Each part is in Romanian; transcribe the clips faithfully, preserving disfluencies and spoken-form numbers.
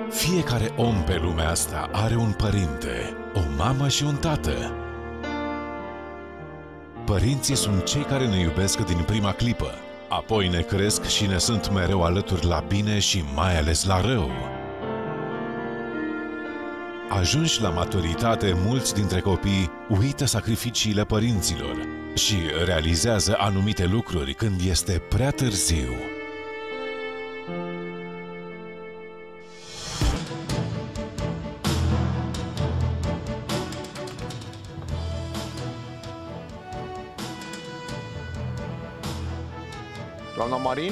Fiecare om pe lumea asta are un părinte, o mamă și un tată. Părinții sunt cei care ne iubesc din prima clipă, apoi ne cresc și ne sunt mereu alături la bine și mai ales la rău. Ajunși la maturitate, mulți dintre copii uită sacrificiile părinților și realizează anumite lucruri când este prea târziu. Doamna Marin?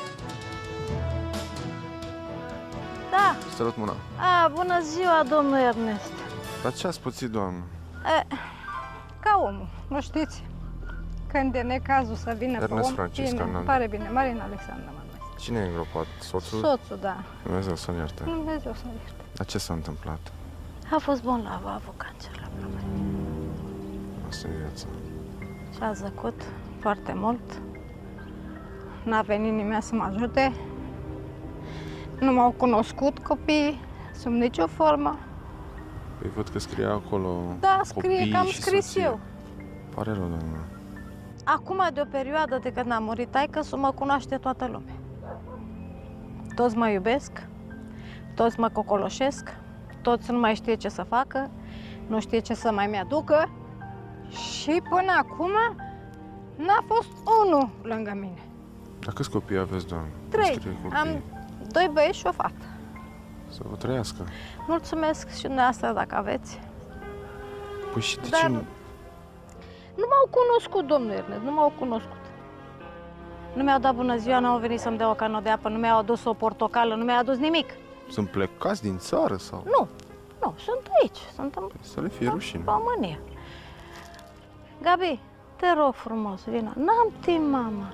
Da. Sărut mâna. A, bună ziua, domnul Ernest. Dar ce ați pățit, doamnă? E, ca omul, nu știți? Când e necazul să vină Ernest pe om, Francisca, bine, pare bine. Marin Alexandra mă numesc. Cine e îngropat? Soțul? Soțul, da. Dumnezeu să-l ierte. Dumnezeu să-l ierte. Dar ce s-a întâmplat? A fost bolnav, a avut cancer la plămâni. Asta e viața. Și a zăcut foarte mult. N-a venit nimeni să mă ajute. Nu m-au cunoscut copiii, sub nicio formă. Păi văd că scrie acolo Da, scrie că am și scris soție. eu. Pare rău, doamnă. Acum, de o perioadă de când am murit taică-su, mă cunoaște toată lumea. Toți mă iubesc, toți mă cocoloșesc, toți nu mai știe ce să facă, nu știe ce să mai mi-aducă și până acum n-a fost unul lângă mine. Dar câți copii aveți, doamnă? Trei. Am doi băieți și o fată. Să vă trăiască. Mulțumesc și dumneavoastră dacă aveți. Păi și de Dar ce... nu m-au cunoscut, domnul Ernest, nu m-au cunoscut. Nu mi-au dat bună ziua, n-au venit să-mi dea o cană de apă, nu mi-au adus o portocală, nu mi-au adus nimic. Sunt plecați din țară sau? Nu, nu, sunt aici, sunt în Să le fie rușine. România. Gabi, te rog frumos, vină. N-am timp, mama.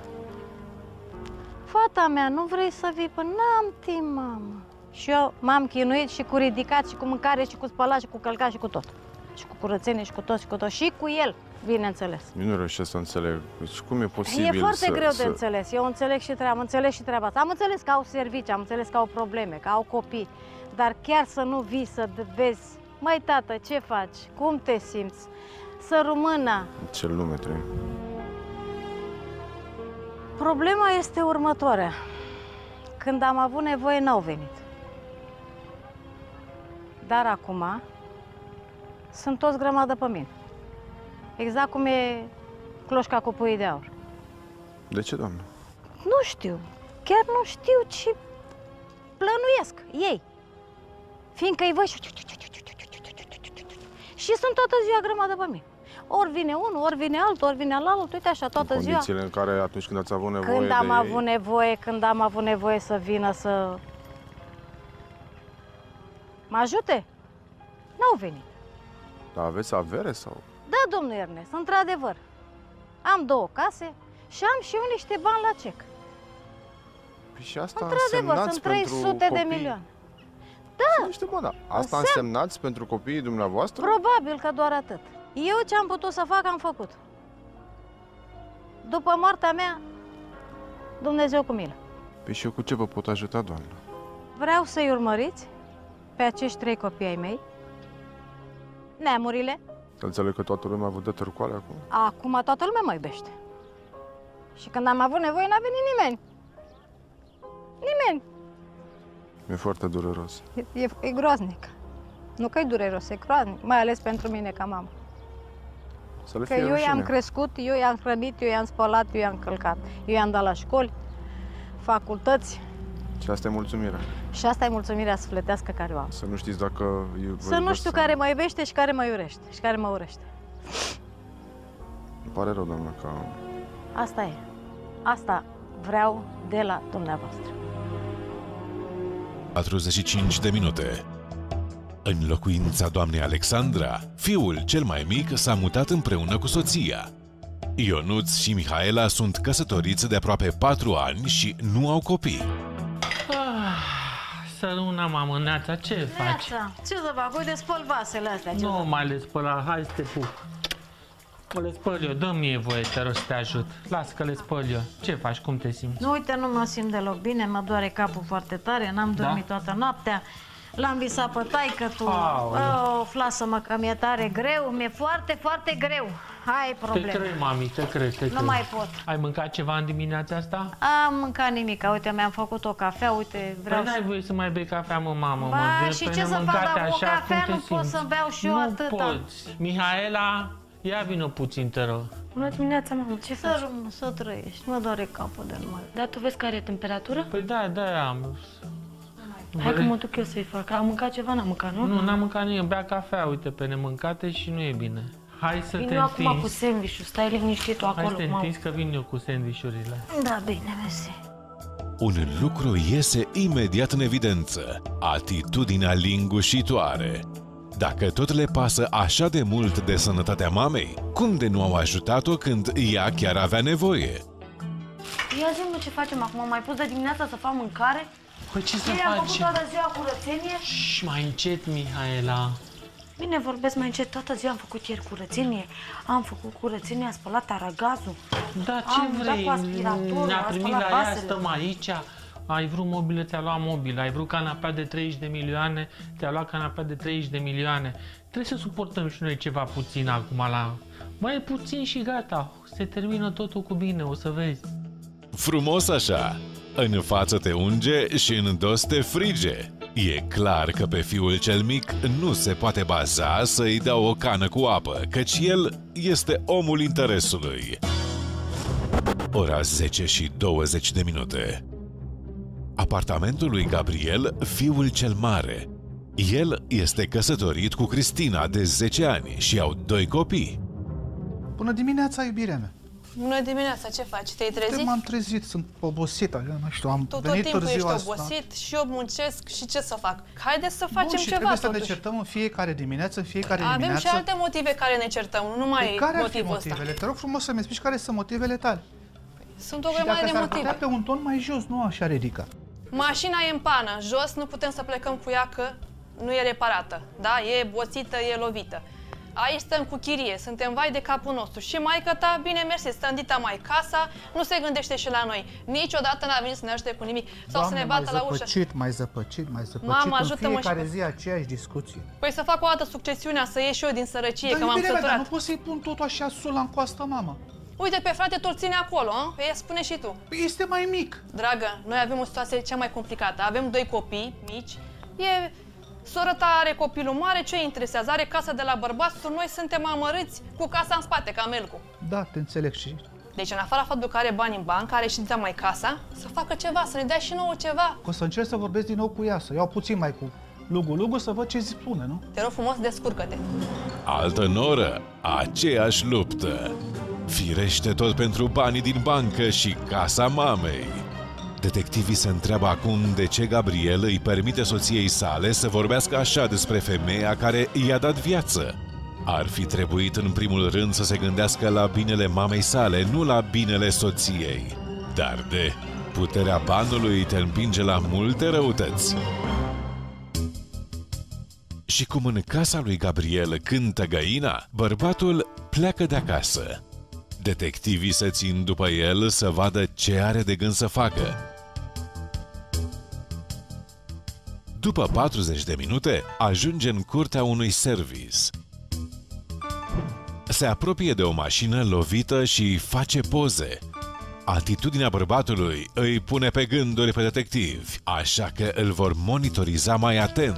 Fata mea, nu vrei să vii? Păi n-am timp, mama. Și eu m-am chinuit și cu ridicat, și cu mâncare, și cu spălat, și cu călcat, și cu tot. Și cu curățenie, și cu tot, și cu tot. Și cu el, bineînțeles. Eu nu reușesc să înțeleg. Deci cum e posibil E foarte să, greu să... de înțeles. Eu înțeleg și treaba, am înțeles și treaba asta. Am înțeles că au servicii, am înțeles că au probleme, că au copii. Dar chiar să nu vii să vezi, măi tată, ce faci? Cum te simți? Să rămână. Ce lume trăim. Problema este următoarea. Când am avut nevoie, n-au venit. Dar acum sunt toți grămadă pe mine. Exact cum e cloșca cu puii de aur. De ce, doamnă? Nu știu. Chiar nu știu ce plănuiesc ei. Fiindcă îi văd și... Și sunt toată ziua grămadă pe mine. Ori vine unul, ori vine altul, ori vine altul, uite așa, toată în ziua. condițiile în care atunci când ați avut nevoie Când de am ei... avut nevoie, când am avut nevoie să vină să mă ajute, n-au venit. Dar aveți avere sau? Da, domnul Ernest, într-adevăr. Am două case și am și eu niște bani la cec. Păi și asta Într-adevăr, sunt trei sute de milioane. Da. Niște bani, da. Asta însemnați pentru copiii dumneavoastră? Probabil că doar atât. Eu ce am putut să fac, am făcut. După moartea mea, Dumnezeu cu milă. Păi și eu cu ce vă pot ajuta, doamnă? Vreau să-i urmăriți pe acești trei copii ai mei, neamurile. Să înțeleg că toată lumea vă dă târcoale acum? Acum toată lumea mă iubește. Și când am avut nevoie, n-a venit nimeni. Nimeni. E foarte dureros. E, e, e groaznic. Nu că e dureros, e groaznic, mai ales pentru mine ca mamă. Să le Că fie eu rușine. i-am crescut, eu i-am hrănit, eu i-am spălat, eu i-am călcat. Eu i-am dat la școli, facultăți. Și asta e mulțumirea. Și asta e mulțumirea sufletească care o am. Să nu știți dacă... Să nu știu care mă iubește și care mă iurește și care mă urăște. Îmi pare rău, doamnă, că... Asta e. Asta vreau de la dumneavoastră. patruzeci și cinci de minute. În locuința doamnei Alexandra, fiul cel mai mic s-a mutat împreună cu soția. Ionuț și Mihaela sunt căsătoriți de aproape patru ani și nu au copii. Ah, săruna mamă, Neața, ce faci? Neața, ce să fac? Uite, spăl vasele astea. Ce Nu să... mai le spăla, hai să te pup. Le spăl eu, dă mie voie, te rog să te ajut. Lasă că le spăl eu. Ce faci, cum te simți? Nu, uite, nu mă simt deloc bine, mă doare capul foarte tare, n-am dormit Da? toată noaptea. L-am visat pe taică-tu. Aoleu. Of, lasă-mă că mi-e tare greu, mi-e foarte, foarte greu. Ai Te probleme. cred, mami, te cred, te cred. Nu mai pot. Ai mâncat ceva în dimineața asta? Am mâncat nimic. Uite, mi-am făcut o cafea, uite, vreau Păi n-ai voie să mai bei cafea, mă, mamă. Ba, mă, și pe ce să fac, nemâncate dar cu așa, cafea cum te nu pot simți? să beau și eu nu atâta. poți. Mihaela, ia vină puțin, te rog. Bună dimineața, mamă, ce faci? Să, rămân, să trăiești, mă doare capul de numai. Dar tu vezi care e temperatura? Păi da, da, am. Hai că mă duc eu să-i fac. Am mâncat ceva, n-am mâncat, nu? Nu, n-am mâncat nimic, bea cafea, uite, pe nemâncate și nu e bine. Hai să Vin te eu acum cu întinzi. sandwich-ul, stai liniștit tu Hai acolo, să te mamă. întinzi că vin eu cu sandvișurile. Da, bine, mersi. Un lucru iese imediat în evidență. Atitudinea lingușitoare. Dacă tot le pasă așa de mult de sănătatea mamei, cum de nu au ajutat-o când ea chiar avea nevoie? Ia zi-mi ce facem acum, am mai pus de dimineața să fac mâncare? Păi ce să Ieri am făcut faci? toată ziua curățenie? Și mai încet, Mihaela. Bine, vorbesc mai încet, toată ziua am făcut ieri curățenie. Am făcut curățenie, am spălat aragazul. Da, ce Am dat vrei? cu aspiratorul, Ne-a am primit spălat la ea, vasele. stăm aici. Ai vrut mobilă, ți-a luat mobilă. Ai vrut canapea de treizeci de milioane, ți-a luat canapea de treizeci de milioane. Trebuie să suportăm și noi ceva puțin acum la... Mai puțin și gata. Se termină totul cu bine, o să vezi. Frumos așa! În față te unge și în dos te frige. E clar că pe fiul cel mic nu se poate baza să-i dea o cană cu apă, căci el este omul interesului. Ora zece și douăzeci de minute. Apartamentul lui Gabriel, fiul cel mare. El este căsătorit cu Cristina de zece ani și au doi copii. Bună dimineața, iubirea mea. Bună dimineața, ce faci? Te-ai trezit? M-am trezit, sunt obosit, așa, nu știu, am Tu tot venit timpul târziu ești asta. obosit și eu muncesc și ce să fac? Haideți să facem Bun, și ceva trebuie să totuși. ne certăm în fiecare dimineață, în fiecare Avem dimineață. și alte motive care ne certăm, nu numai Păi care ar fi motivul ăsta. motivele? Te rog frumos să-mi explici care sunt motivele tale. Sunt o Și grămadă dacă de s-ar putea motive. pe un ton mai jos, nu așa ridicat. Mașina e în pană, jos, nu putem să plecăm cu ea că nu e reparată. Da? E bocită, e lovită. Aici stăm cu chirie, suntem vai de capul nostru. Și maică ta, bine mersi, stă în dita mai casa, nu se gândește și la noi. Niciodată n-a venit să ne ajute cu nimic sau Doamne, să ne bată mai la ușă. zăpăcit, mai zăpăcit, mai zăpăcit, Mama, în ajută-mă și fiecare pe- zi aceeași discuție. Păi să fac o dată succesiunea, să ieși eu din sărăcie, Dar, că m-am iubirea mea, dar săturat. nu pot să-i pun totul așa sul în coastă, mama. Uite, pe frate tot ține acolo, a? Păi spune și tu. Păi este mai mic. Dragă, noi avem o situație cea mai complicată. Avem doi copii mici. E... Sora ta are copilul mare, ce îi interesează? Are casa de la bărbați, noi suntem amărâți cu casa în spate, ca Melcu. Da, te înțeleg și... Deci, în afara faptului că are bani în bancă, are și dita mai casa, să facă ceva, să ne dea și nouă ceva. O să încerc să vorbesc din nou cu ea, să iau puțin mai cu lugu-lugu să văd ce spune, nu? Te rog frumos, descurcă-te. Altă noră, aceeași luptă. Firește tot pentru banii din bancă și casa mamei. Detectivii se întreabă acum de ce Gabriel îi permite soției sale să vorbească așa despre femeia care i-a dat viață. Ar fi trebuit în primul rând să se gândească la binele mamei sale, nu la binele soției. Dar de puterea banului te împinge la multe răutăți. Și cum în casa lui Gabriel cântă găina, bărbatul pleacă de acasă. Detectivii se țin după el să vadă ce are de gând să facă. După patruzeci de minute, ajunge în curtea unui service. Se apropie de o mașină lovită și face poze. Atitudinea bărbatului îi pune pe gânduri pe detectivi, așa că îl vor monitoriza mai atent.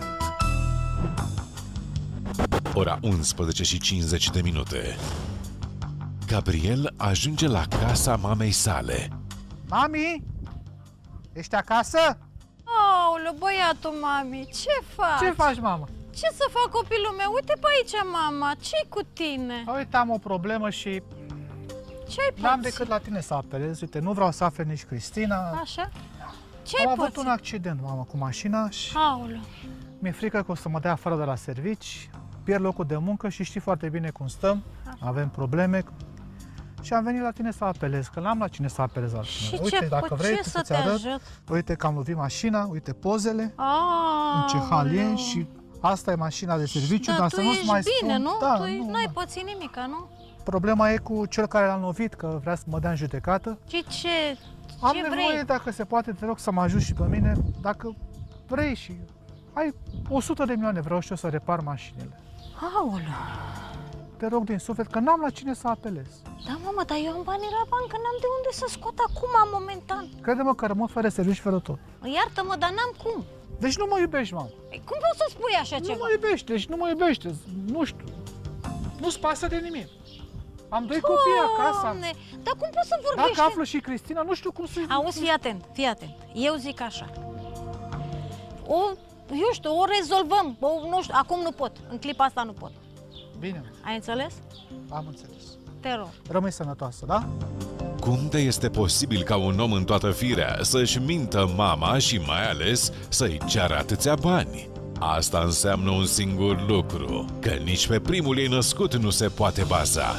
Ora unsprezece și cincizeci de minute. Gabriel ajunge la casa mamei sale. Mami? Ești acasă? Aoleu, băiatul mami, ce faci? Ce faci, mama? Ce să fac, copilul meu? Uite pe aici, mama, ce-i cu tine? Uite, am o problemă și Ce-ai n-am pățit? decât la tine să apelez. Uite, nu vreau să afle nici Cristina. Așa? Ce-ai Am avut pățit? un accident, mama, cu mașina și Aoleu. mi-e frică că o să mă dea afară de la servici, pierd locul de muncă și știi foarte bine cum stăm, avem probleme. Și am venit la tine să apelez, că n-am la cine să apelez altcineva. Și Uite, ce, dacă cu vrei, ce tu să să-ți te arăt. ajut? Uite că am lovit mașina, uite pozele, Aoleu. în ce hal e și asta e mașina de serviciu, Dar dar tu să nu-ți ești mai bine, spun. nu? Da, tu nu, n-ai da. pățit nimica, nu? Problema e cu cel care l-am lovit, că vrea să mă dea în judecată. Ce, ce, Am ce nevoie, vrei? dacă se poate, te rog să mă ajut și pe mine, dacă vrei și ai o sută de milioane, vreau și eu să repar mașinile. Aoleu. Te rog din suflet că n-am la cine să apelez. Da, mamă, dar eu am banii la bancă, n-am de unde să scot acum, momentan. Crede-mă că rămân fără servici, fără tot. Iartă-mă, dar n-am cum. Deci nu mă iubești, mamă. Ei, cum poți să spui așa Nu ceva? mă iubești, deci nu mă iubește, nu știu. Nu-ți pasă de nimic. Am doi copii acasă. Doamne, dar cum poți să vorbești? Dacă află și Cristina, nu știu cum să... Auzi, fii atent, fii atent. Eu zic așa. O, eu știu, o rezolvăm. O, nu știu, acum nu pot. În clipa asta nu pot. Bine, Ai înțeles? am înțeles. Te rog. Rămâi sănătoasă, da? Cum de este posibil ca un om în toată firea să-și mintă mama și mai ales să-i ceară atâția bani? Asta înseamnă un singur lucru, că nici pe primul ei născut nu se poate baza.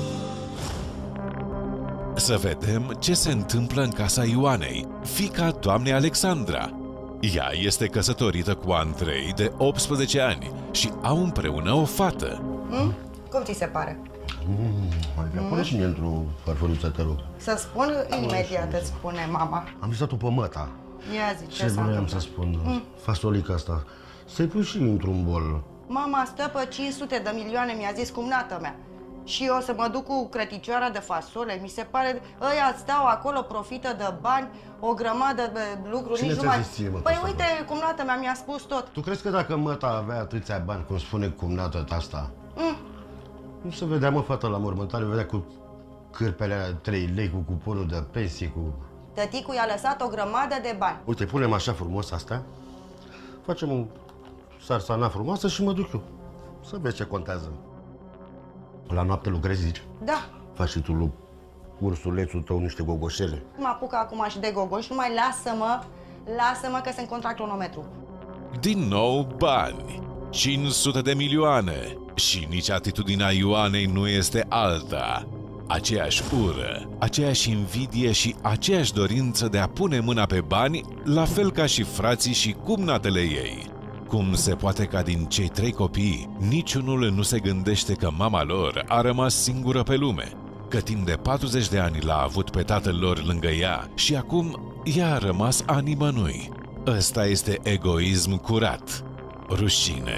Să vedem ce se întâmplă în casa Ioanei, fiica doamnei Alexandra. Ea este căsătorită cu Andrei de optsprezece ani și au împreună o fată. Hmm? Cum ți se pare? Mm, mm. Pune și mie într-o farfuriță, te rog. Să spun imediat, îți spune mama. Am visat-o pe măta. Ia zi, ce, Ce s-a vreau întâmplat? să spun? Mm. Fasolica asta. Să-i pui și într-un bol. Mama stă pe cinci sute de milioane, mi-a zis cumnată mea. Și eu să mă duc cu crăticioara de fasole, mi se pare, ăia stau acolo, profită de bani, o grămadă de lucruri, Cine nici nu ți-a mai... zis ție, mă, Păi că uite, cumnată mea mi-a spus tot. Tu crezi că dacă măta avea atâția bani, cum spune cumnată asta, Mm. nu se vedea, mă, fata la mormântare, vedea cu cârpele alea trei lei, cu cuponul de pensie, cu... Tăticul i-a lăsat o grămadă de bani. Uite, punem așa frumos astea, facem un sarsana frumoasă și mă duc eu. Să vezi ce contează. La noapte lucrezi, zici? Da. Faci și tu lui ursulețul tău niște gogoșele. Mă apuc acum și de gogoși, numai lasă-mă, lasă-mă că sunt contra cronometru. Din nou bani, cinci sute de milioane și nici atitudinea Ioanei nu este alta. Aceeași ură, aceeași invidie și aceeași dorință de a pune mâna pe bani, la fel ca și frații și cumnatele ei. Cum se poate ca din cei trei copii, niciunul nu se gândește că mama lor a rămas singură pe lume, că timp de patruzeci de ani l-a avut pe tatăl lor lângă ea și acum ea a rămas a nimănui. Ăsta este egoism curat. Rușine.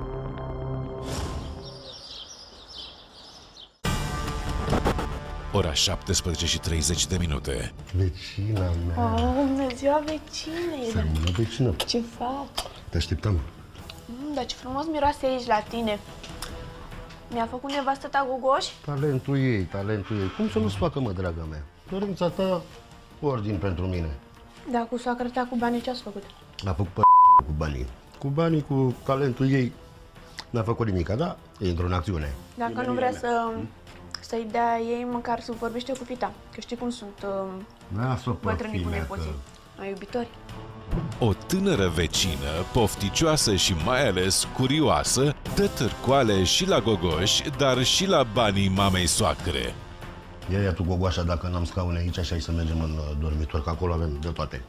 Ora șaptesprezece și treizeci de minute. Vecina mea. Oh, bună ziua, vecine! Să rămână vecină. Ce faci? Te așteptam. Mm, dar ce frumos miroase aici la tine. Mi-a făcut nevastă ta gogoși? Talentul ei, talentul ei. Cum să nu-ți facă, mă, draga mea? Dorința ta, ordin pentru mine. Da, cu soacră ta cu banii ce-ați făcut? A făcut pe cu banii. Cu banii, cu talentul ei, n-a făcut nimica, da? E într-o acțiune. Dacă nu vrea să, să-i dea ei, măcar să vorbește cu fita. Că știi cum sunt uh, Lasă-o pe bătrânii cu fimea nepoții. că- Ai iubitori. O tânără vecină, pofticioasă și mai ales curioasă, dă târcoale și la gogoși, dar și la banii mamei soacre. Ia, ia tu, gogoașa, dacă n-am scaune aici, așa să mergem în uh, dormitor, că acolo avem de toate.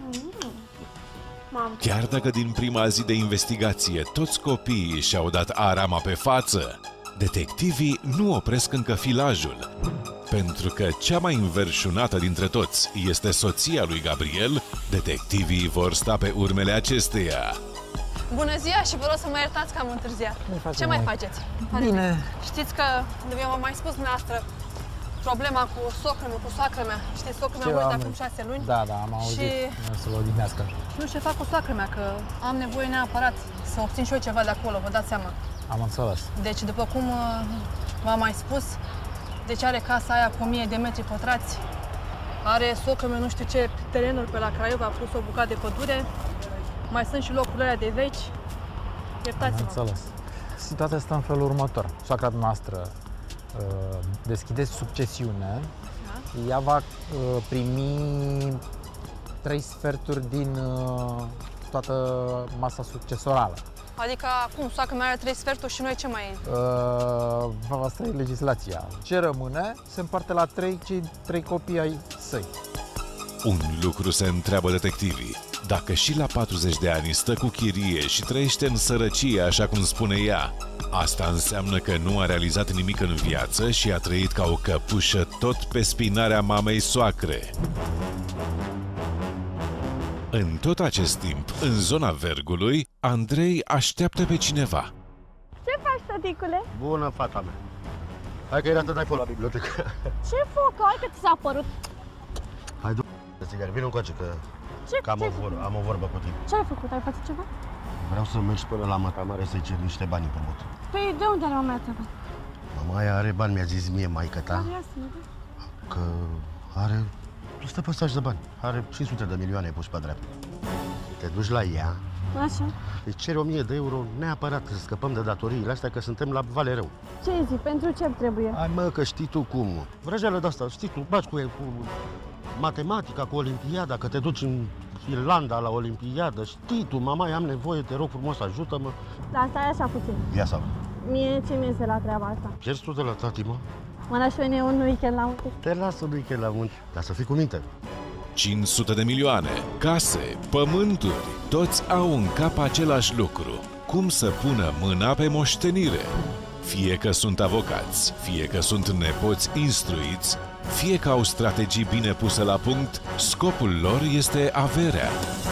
Mamă, Chiar dacă din prima zi de investigație toți copiii și-au dat arama pe față, detectivii nu opresc încă filajul. Pentru că cea mai înverșunată dintre toți este soția lui Gabriel, detectivii vor sta pe urmele acesteia. Bună ziua și vă rog să mă iertați că am întârziat. Ce mai faceți? Bine. Știți că v-am mai spus dumneavoastră problema cu socră cu soacră mea. Știți, socră mea a murit acum șase luni. Da, da, am auzit. Și Să vă odihnească. nu știu ce fac cu soacră mea, că am nevoie neapărat să obțin și eu ceva de acolo, vă dați seama. Am înțeles. Deci, după cum uh, v-am mai spus, deci are casa aia cu o mie de metri pătrați, are socră mea nu știu ce terenuri pe la Craiova, a pus o bucată de pădure, mai sunt și locurile alea de veci. Am Iertați-mă. înțeles. Situația stă în felul următor. Soacra noastră uh, deschide succesiune. Da? Ea va uh, primi trei sferturi din uh, toată masa succesorală. Adică, cum, soacră mea are trei sferturi și noi ce mai... Uh, asta e legislația. Ce rămâne se împarte la trei, cei trei copii ai săi. Un lucru se întreabă detectivii. Dacă și la patruzeci de ani stă cu chirie și trăiește în sărăcie, așa cum spune ea, asta înseamnă că nu a realizat nimic în viață și a trăit ca o căpușă tot pe spinarea mamei soacre. În tot acest timp, în zona Vergului, Andrei așteaptă pe cineva. Ce faci, tăticule? Bună, fata mea. Hai că era să dai foc la bibliotecă. Ce foc? Hai că ți s-a părut. Hai, du de țigări, vino încoace că, ce, că am, ce o vor, am o vorbă cu tine. Ce ai făcut? Ai făcut ceva? Vreau să mergi până la Mătămare să-i cer niște bani în pământ. Păi de unde are mama ta bani? Mama aia are bani, mi-a zis mie maică ta că are, nu stă păsaș de bani, are cinci sute de milioane pus pe dreapta. Te duci la ea, așa, îi ceri o mie de euro neapărat să scăpăm de datoriile astea, că suntem la Vale Rău. Ce zic? Pentru ce trebuie? Hai mă, că știi tu cum. Vrăjeală de asta, știi tu, baci cu, cu matematica, cu olimpiada, că te duci în Irlanda la olimpiadă, știi tu, mama, am nevoie, te rog frumos, ajută-mă. Da, stai așa puțin. Ia sau. Mie ce mi este la treaba asta? Pierzi tu de la tati, mă? Mă lași pe mine un weekend la munte. Te las un weekend la munte, dar să fii cu minte. cinci sute de milioane, case, pământuri, toți au în cap același lucru. Cum să pună mâna pe moștenire? Fie că sunt avocați, fie că sunt nepoți instruiți, fie că au strategii bine puse la punct, scopul lor este averea.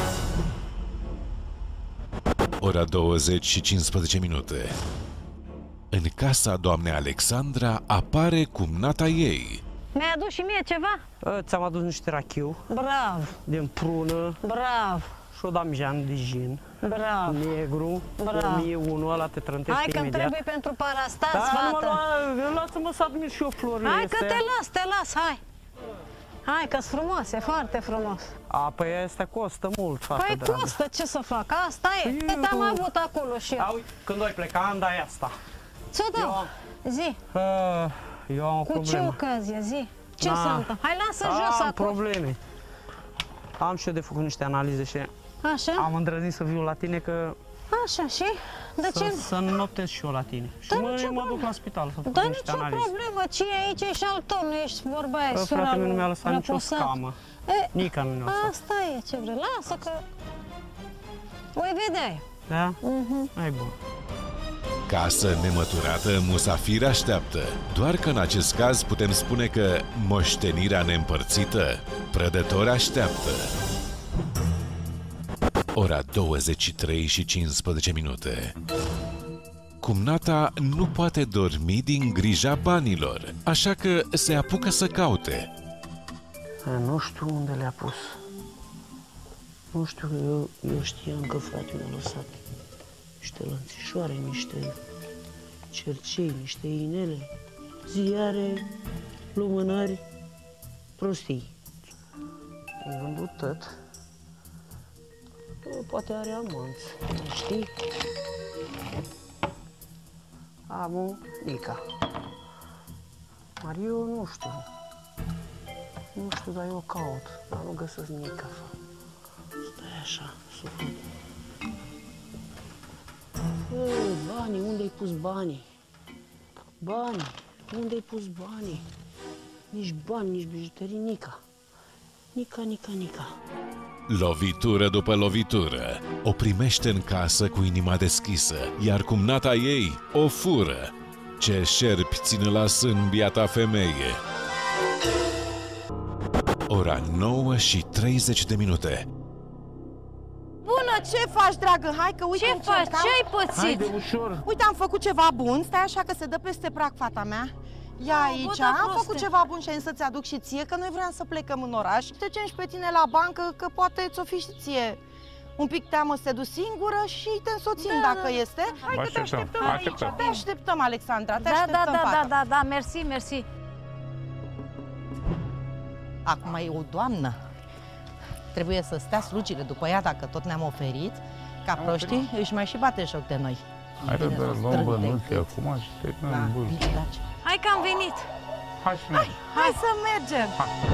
Ora douăzeci și cincisprezece minute. În casa doamnei Alexandra apare cumnata ei. Mi-ai adus și mie ceva? Ți-am adus niște rachiu. Bravo! Din prună. Bravo! Și o damjan de gin. Bravo! Negru. Bravo! o mie unu, ăla te trântește Hai că imediat. trebuie pentru parastas, da, fată! Da, lasă-mă să admir și eu florile Hai astea. că te las, te las, hai! Hai că-s frumos, e foarte frumos. A, păi astea costă mult, fată Păi dragă. costă, ce să fac? Asta e, Păi, te-am avut acolo și eu. Au, când o pleca, îmi dai asta. Ce dau? Zi. Uh, eu am o Cu problemă. ce ocazie, zi? Ce Da. se întâmplă? Hai, lasă Am jos acum. probleme. Am și eu de făcut niște analize și Așa? am îndrăznit să viu la tine că Așa, și? De să, ce? să noptez și eu la tine. Și Dar mă, nicio mă duc la spital să fac Dar niște nicio analize. problemă, ce e aici, ești al tău, nu ești vorba aia, Bă, sora frate, lui nu mi-a lăsat nicio răposat. scamă. E, Nica nu mi-a lăsat. Asta e ce vrei, lasă că... Voi vedea. Da? Mhm. Hai bun. Casă nemăturată, musafir așteaptă. Doar că în acest caz putem spune că moștenirea neîmpărțită, prădători așteaptă. Ora douăzeci și trei și cincisprezece minute. Cumnata nu poate dormi din grija banilor, așa că se apucă să caute. A, nu știu unde le-a pus. Nu știu, eu, eu știam că frate mi-a lăsat niște lănțișoare, niște cercei, niște inele, ziare, lumânări, prostii. Am vândut tot. Poate are amanți, știi? Am o Nica. Dar eu nu știu. Nu știu, dar eu caut, dar nu găsesc Nica. Stai așa, suflet. Ei, banii, unde-ai pus banii? Banii, unde-ai pus banii? Nici bani, nici bijuterii, Nica. Nica, Nica, Nica. Lovitură după lovitură, o primește în casă cu inima deschisă, iar cumnata ei o fură. Ce șerpi ține la sân biata femeie. Ora nouă și treizeci de minute. Bună, ce faci, dragă? Hai că uite, Ce încercam. faci? Ce ai pățit? Haide, ușor. Uite, am făcut ceva bun, stai așa că se dă peste prag, fata mea. Ia aici, bă, da, am proste. făcut ceva bun și am să-ți aduc și ție, că noi vreau să plecăm în oraș. Te ducem și pe tine la bancă, că poate ți-o fi și ție un pic teamă să te duci singură și te însoțim Da, dacă da. este. Hai Vă că te așteptăm, așteptăm aici. așteptăm. Te așteptăm, Alexandra, te Da, da, așteptăm, da, fata. da, da, da, mersi, mersi. Acum e o doamnă. Trebuie să stea slugile după ea, dacă tot ne-am oferit. Ca proștii, își mai și bate joc de noi. Hai să Bine, luăm strâng de bănuții gât. acum și te Da, dăm bun. bine, dragi. Hai că am venit. Hai să mergem. Hai să mergem!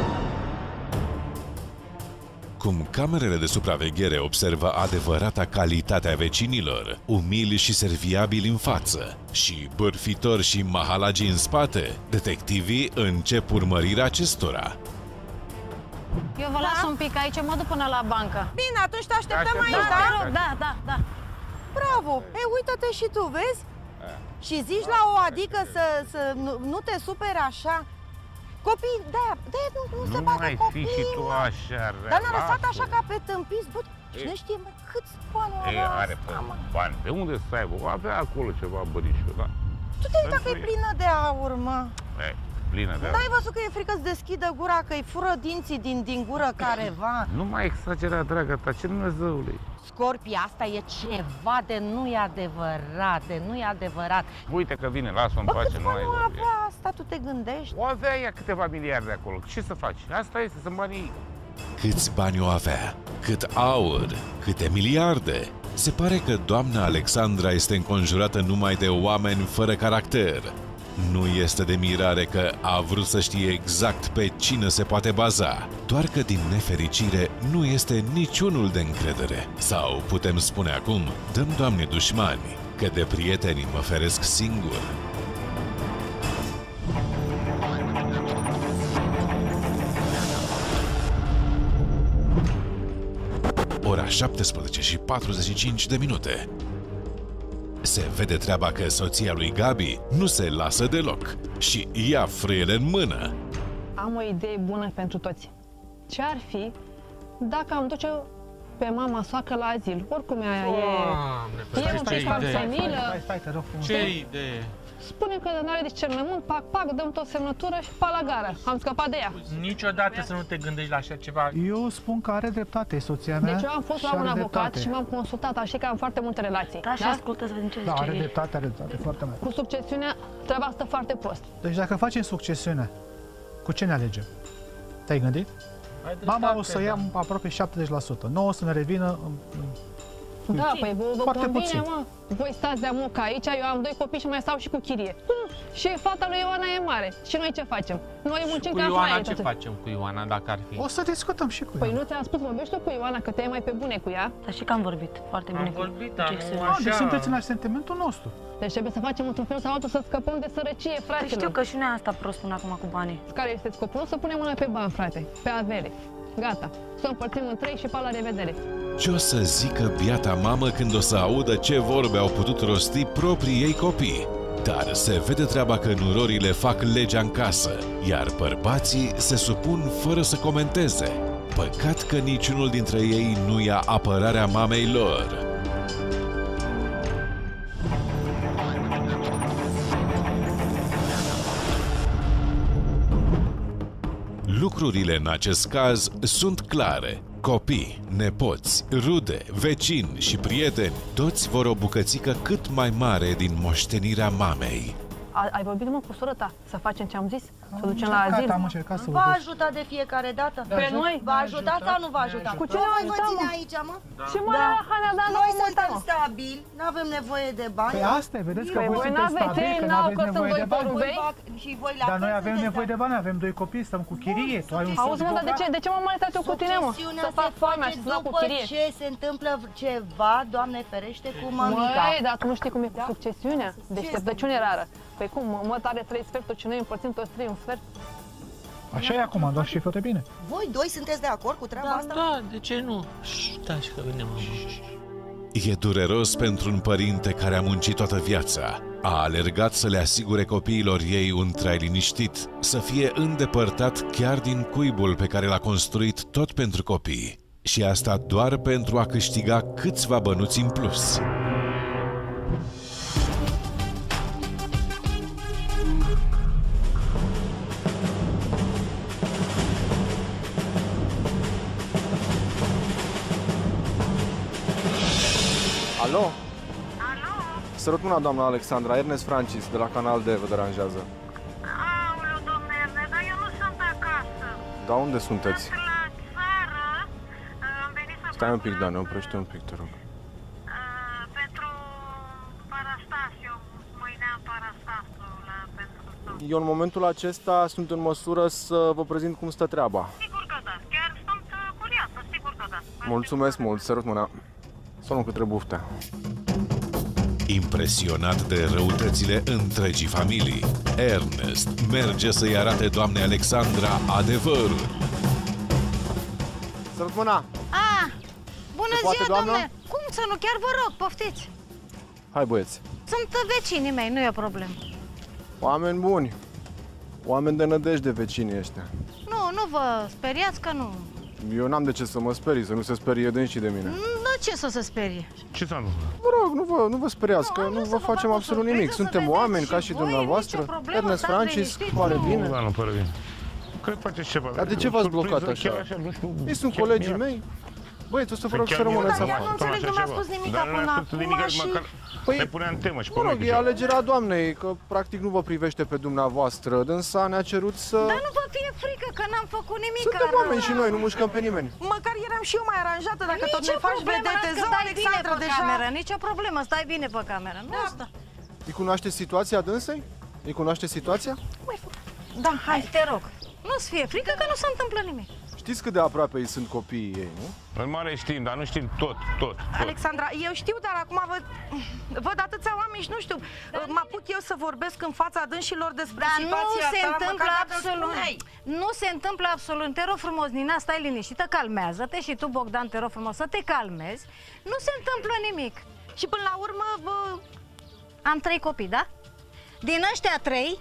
Cum camerele de supraveghere observă adevărata calitate a vecinilor, umili și serviabili în față și bârfitori și mahalagi în spate, detectivii încep urmărirea acestora. Eu vă las un pic aici, mă duc până la bancă. Bine, atunci te așteptăm Așteptăm. aici, Da, da? te rog, da, da, da. Bravo! E, uită-te și tu, vezi? Și zici la o adică să, să nu, nu te superi așa. Copii, de-aia, de-aia nu, nu, Nu se bate mai copii. fi și tu așa, Dar ne-a lăsat lasă. așa ca pe tâmpiți, bă, cine știe, mă, câți bani Ei, avea are asta, pe mă? bani. De unde să aibă? Avea acolo ceva bărișuri, da? Tu te uita că e Pentru- plină de aur, mă. Ei, plină de N-ai văzut că e frică să deschidă gura, că îi fură dinții din, din gură careva? Nu mai exagera, draga ta, ce Dumnezeule. Scorpii, asta e ceva de nu e adevărat, de nu e adevărat. Uite că vine, lasă-o în Bă, pace, câți nu ai bani o vorbire. avea asta, tu te gândești? O avea ea câteva miliarde acolo, ce să faci? Asta este, sunt banii ei. Câți bani o avea, cât aur, câte miliarde. Se pare că doamna Alexandra este înconjurată numai de oameni fără caracter. Nu este de mirare că a vrut să știe exact pe cine se poate baza, doar că din nefericire nu este niciunul de încredere. Sau putem spune acum, dăm Doamne dușmani, că de prieteni mă feresc singur. Ora șaptesprezece și patruzeci și cinci de minute. Se vede treaba că soția lui Gabi nu se lasă deloc și ia frâiele în mână. Am o idee bună pentru toți. Ce ar fi dacă am duce pe mama soacă la azil? Oricum aia e... E un pic cam senilă. Stai, stai, te rog frumos. Ce idee? Spune că nu are discernământ, pac, pac, dăm tot semnătură și pa la gară. Am scăpat de ea. Niciodată să nu te gândești la așa ceva. Eu spun că are dreptate, soția mea. Deci eu am fost și la un are avocat dreptate. și m-am consultat, așa că am foarte multe relații. Da, și ascultă să vedem ce Da, zice are el. dreptate, are dreptate, foarte mare. Cu succesiunea, treaba stă foarte prost. Deci dacă facem succesiune, cu ce ne alegem? Te-ai gândit? Mama o să ia aproape șaptezeci la sută, nouă o să ne revină în, în Da, păi vă, vă Foarte convine, puțin. mă. Voi stați de-a mucă aici, eu am doi copii și mai stau și cu chirie. Hmm. Și fata lui Ioana e mare. Și noi ce facem? Noi muncim Cu ca Ioana fraie ce toți. facem cu Ioana dacă ar fi? O să discutăm și cu ea. Păi nu ți-am spus, vorbești tu cu Ioana, că te-ai mai pe bune cu ea. Dar și că am vorbit foarte bine. Am vorbit, cu dar Jackson. nu Ah, deci așa. sunteți în sentimentul nostru. Deci trebuie să facem într-un fel sau altul să scăpăm de sărăcie, Păi fraților. știu că și noi asta prost până acum cu banii. Care este scopul? Nu să punem mâna pe bani, frate, pe avere. Gata. Să o împărțim în trei și pa la revedere. Ce o să zică biata mamă când o să audă ce vorbe au putut rosti proprii ei copii? Dar se vede treaba că nurorile fac legea în casă, iar bărbații se supun fără să comenteze. Păcat că niciunul dintre ei nu ia apărarea mamei lor. Lucrurile în acest caz sunt clare. Copii, nepoți, rude, vecini și prieteni, toți vor o bucățică cât mai mare din moștenirea mamei. A, ai vorbit, mă, cu soră ta să facem ce am zis? Să ducem la încercat, azil? am încercat să Va vorbesc. ajuta de fiecare dată? Pe noi? Va ajuta sau nu va ajuta? Cu ce ne Voi vă ajutăm, ține mă? aici, mă? Și mă, da. Hanea, da, Noi nu suntem mă. stabili, nu avem nevoie de bani. Păi asta e, vedeți că Păi voi voi sunteți n-aveți, stabili, ei că n-au, n-aveți că sunt nevoie doi de bani. porumb. Voi fac- și voi la Dar fel noi avem sunteți nevoie de bani, avem doi copii, stăm cu chirie, tu ai un soț Auzi, mă, dar de ce, bogat. de ce m-am mai stat eu cu tine, mă? Succesiunea Să se fac foamea face și să dau cu după chirie. ce se întâmplă ceva, Doamne ferește, cu mămica. Măi, dar tu nu știi cum e cu succesiunea? Deșteptăciune rară. Păi cum, mă are trei sferturi și noi împărțim toți trei un sfert? Așa e acum, doar și foarte bine. Voi doi sunteți de acord cu treaba asta? Da, de ce nu? Stai și că vine mama. E dureros pentru un părinte care a muncit toată viața. A alergat să le asigure copiilor ei un trai liniștit, să fie îndepărtat chiar din cuibul pe care l-a construit tot pentru copii. Și asta doar pentru a câștiga câțiva bănuți în plus. Alo? Alo? Sărut mâna, doamna Alexandra, Ernest Francis, de la Canal D, vă deranjează. Aoleu, domnule Ernest, dar eu nu sunt acasă. Da, unde sunteți? Sunt la țară, am venit să Stai un pic, Doamne, oprește un pic, te rog. uh, pentru Parastasio, mâine am Parastasul la pentru tot. Eu în momentul acesta sunt în măsură să vă prezint cum stă treaba. Sigur că da, chiar sunt uh, curioasă, sigur că da. Mulțumesc mult, sărut mâna. Sună către buftea. Impresionat de răutățile întregii familii, Ernest merge să-i arate doamnei Alexandra adevărul. Sărut mâna! Ah, bună Se poate, ziua, doamnă? domnule! Cum să nu? Chiar vă rog, poftiți! Hai, băieți! Sunt vecinii mei, nu e o problemă. Oameni buni! Oameni de nădejde vecinii ăștia. Nu, nu vă speriați că nu. Eu n-am de ce să mă sperii, să nu se sperie dânsii de mine. Nu, ce să se sperie? Ce s-a întâmplat? Vă rog, nu vă, nu vă speriați, că nu vă facem absolut nimic. Suntem oameni ca și dumneavoastră. Ernest Francis, pare bine. Da, nu pare bine. Cred că faceți ceva. Dar de ce v-ați blocat așa? Ei sunt colegii mei. Băieți, o să vă rog să rămâneți afară. Nu înțeleg, nu mi-a spus nimic până acum și... Păi, ne pune în temă și mă rog, e alegerea doamnei, că practic nu vă privește pe dumneavoastră. Dânsa ne-a cerut să... Dar nu vă fie frică că n-am făcut nimic. Suntem oameni și noi, nu mușcăm pe nimeni. Măcar eram și eu mai aranjată, dacă tot ne faci vedete. Zău, Alexandra, pe deja... cameră, nicio problemă, stai bine pe cameră. Nu asta. Îi cunoaște situația dânsei? Îi cunoaște situația? Da, hai. Te rog, nu-ți fie frică că nu se întâmplă nimic. Știți cât de aproape îi sunt copiii ei, nu? În mare știm, dar nu știm tot, tot, tot. Alexandra, eu știu, dar acum văd, văd atâția oameni și nu știu, mă apuc eu să vorbesc în fața dânșilor despre dar situația nu se ta, întâmplă absolut, nu se întâmplă absolut, te rog frumos, Nina, stai liniștită, calmează-te și tu, Bogdan, te rog frumos să te calmezi, nu se întâmplă nimic. Și până la urmă, vă... Am trei copii, da? Din ăștia trei,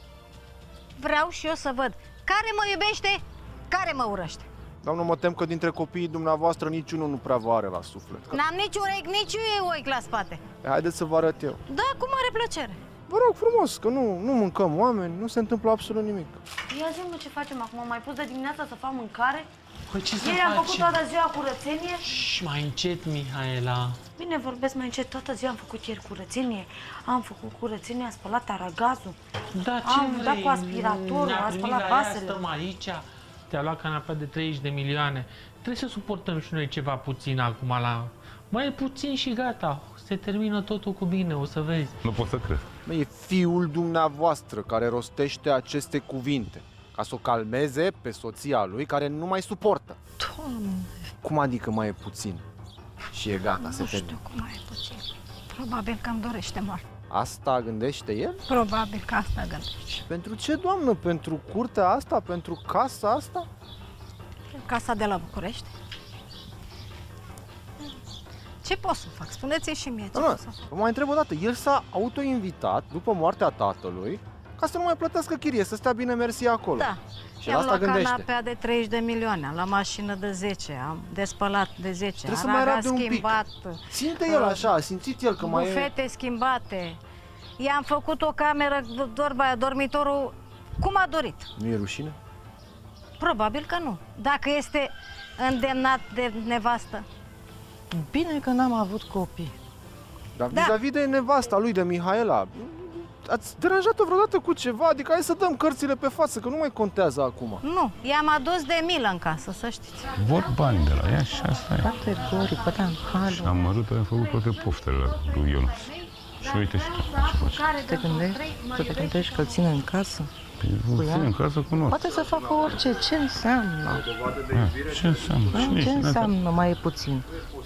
vreau și eu să văd care mă iubește, care mă urăște. Doamnă, mă tem că dintre copiii dumneavoastră niciunul nu prea vă are la suflet. N-am nici urechi, nici ochi la spate. Haideți să vă arăt eu. Da, cu mare plăcere. Vă rog frumos, că nu, nu mâncăm oameni, nu se întâmplă absolut nimic. Ia zi-mi ce facem acum, mai pus de dimineață să fac mâncare? Păi ce să Ieri am facem? făcut toată ziua curățenie. Și mai încet, Mihaela. Bine vorbesc mai încet, toată ziua am făcut ieri curățenie. Am făcut curățenie, am spălat aragazul. Da, ce am vrei? dat cu aspiratorul, am spălat vasele. Stăm aici, te-a luat canapea de treizeci de milioane. Trebuie să suportăm și noi ceva puțin acum la... Mai puțin și gata, se termină totul cu bine, o să vezi. Nu pot să cred. Mă, e fiul dumneavoastră care rostește aceste cuvinte, ca să o calmeze pe soția lui care nu mai suportă. Doamne! Cum adică mai e puțin? Și e gata, nu se termină. Nu știu cum mai e puțin. Probabil că îmi dorește moarte. Asta gândește el? Probabil că asta gândește. Și pentru ce, doamnă? Pentru curtea asta? Pentru casa asta? Casa de la București? Ce pot să fac? Spuneți-mi și mie ce Da, pot să fac. vă mai întreb o dată. El s-a autoinvitat după moartea tatălui ca să nu mai plătească chirie, să stea bine mersi acolo. Da. Și I-am la asta luat gândește. canapea de treizeci de milioane, am luat mașină de zece, am despălat de zece, Trebuie să am mai raga rabde un pic. schimbat. Simte el așa, a simțit el că mai e... Bufete schimbate. I-am făcut o cameră, dorba, dormitorul, cum a dorit. Nu e rușine? Probabil că nu. Dacă este îndemnat de nevastă. Bine că n-am avut copii. Dar Da. vis-a-vis de nevasta lui, de Mihaela, ați deranjat-o vreodată cu ceva? Adică hai să dăm cărțile pe față, că nu mai contează acum. Nu, i-am adus de milă în casă, să știți. Vor bani de la ea și asta e. Categoric, da, Și am mărut, am făcut toate poftele lui Ionuț. Și uite și tu ce faci. Te gândești? Tu te gândești că îl ține în casă? Păi îl ține în casă cu noi. Poate să facă orice. Ce înseamnă? Ce înseamnă? Cine Ce știe? înseamnă mai e puțin?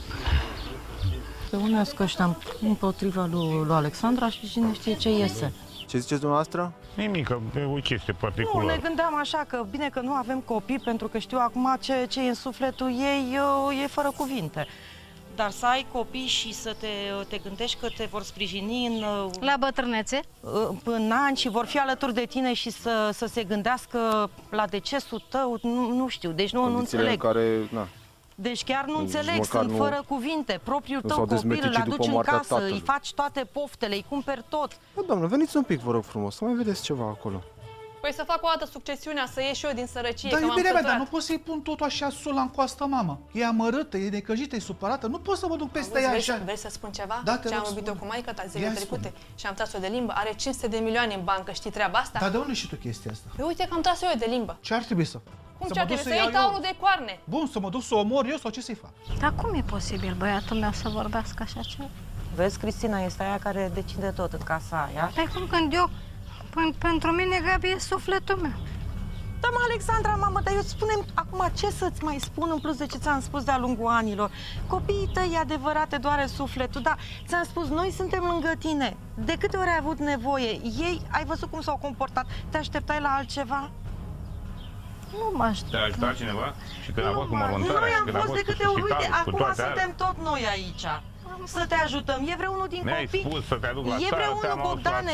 Se unesc ăștia împotriva lui, lui Alexandra și cine știe ce iese. Ce ziceți dumneavoastră? Nimic, e o chestie Nu, particulară. ne gândeam așa că bine că nu avem copii, pentru că știu acum ce, ce e în sufletul ei, e fără cuvinte. Dar să ai copii și să te, te gândești că te vor sprijini în... La bătrânețe? În ani și vor fi alături de tine și să, să se gândească la decesul tău, nu, nu știu, deci nu, nu înțeleg. În care, na, Deci chiar nu Nici înțeleg, măcar sunt nu- fără cuvinte. Propriul nu tău s-au copil dezmeticit îl după aduci în moartea casă, tatălui. îi faci toate poftele, îi cumperi tot. Bă, doamnă, veniți un pic, vă rog frumos, să mai vedeți ceva acolo. Păi să fac o dată succesiunea, să ieși eu din sărăcie, Dar că m-am iubirea mea, dar săturat. nu pot să-i pun totul așa sul în coastă, mama. E amărâtă, e necăjită, e supărată, nu pot să mă duc peste Auzi, ea vrei, așa. vrei să spun ceva? Da, te Ce am rog, vorbit eu spune. cu maică ta zilele Ia trecute spune. și am tras-o de limbă. Are cinci sute de milioane în bancă, știi treaba asta? Dar de unde știi tu chestia asta? Păi uite că am tras eu de limbă. Ce ar trebui să fac? Cum Să ce mă ar duc trebui? Să să iei iau eu? taurul de coarne. Bun, să mă duc să o omor eu sau ce să-i fac? Dar cum e posibil băiatul meu să vorbească așa ceva? Vezi, Cristina este aia care decide tot în casa aia. Păi cum când eu, p- pentru mine Gabi e sufletul meu. Da, mă, Alexandra, mamă, dar eu spune acum ce să-ți mai spun în plus de ce ți-am spus de-a lungul anilor. Copiii tăi, e adevărat, te doare sufletul, dar ți-am spus, noi suntem lângă tine. De câte ori ai avut nevoie? Ei, ai văzut cum s-au comportat? Te așteptai la altceva? Nu mă aștept. Te-a ajutat cineva? Și când a fost cu mormântarea, Noi și am când a fost de fost câte cu ori, uite, spitalul, cu acum toate alea. suntem tot noi aici. Să te ajutăm. E vreunul din Ne-ai copii? spus să te aduc la E țară, vreunul, te-am adus la Bogdane. țară.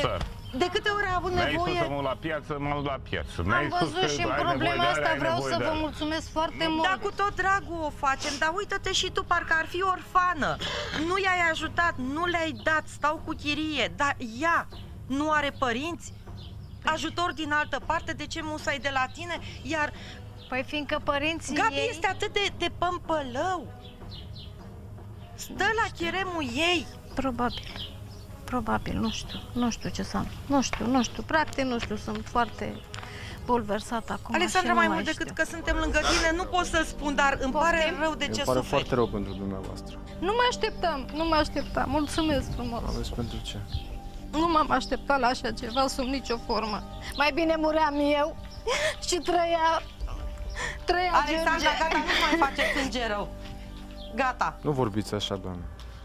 De câte ori a avut Mi-ai nevoie? spus să mă la piață, m-am dus la piață. Am Mi-ai spus văzut că și în ai problema nevoie de asta alea, ai vreau nevoie să de vă alea. mulțumesc foarte mult. Dar cu tot dragul o facem, dar uită-te și tu, parcă ar fi orfană. Nu i-ai ajutat, nu le-ai dat, stau cu chirie, dar ea nu are părinți? Ajutor din altă parte, de ce musai de la tine? Iar... Păi fiindcă părinții Gabi ei... este atât de, de pămpălău. Stă la cheremul ei. Probabil. Probabil, nu știu. Nu știu ce să... Nu știu, nu știu. Practic, nu știu, sunt foarte bulversată acum. Alexandra, și mai nu mult mai decât știu. că suntem lângă tine, nu pot să spun, dar îmi pare rău de ce Îmi pare suferi. foarte rău pentru dumneavoastră. Nu mă așteptam, nu mă așteptam. Mulțumesc frumos. Aveți pentru ce? Nu m-am așteptat la așa ceva sub nicio formă. Mai bine muream eu și trăia... Trăia Alexandra, George. gata, nu mai face sânge rău. Gata, Nu vorbiți așa, doamne.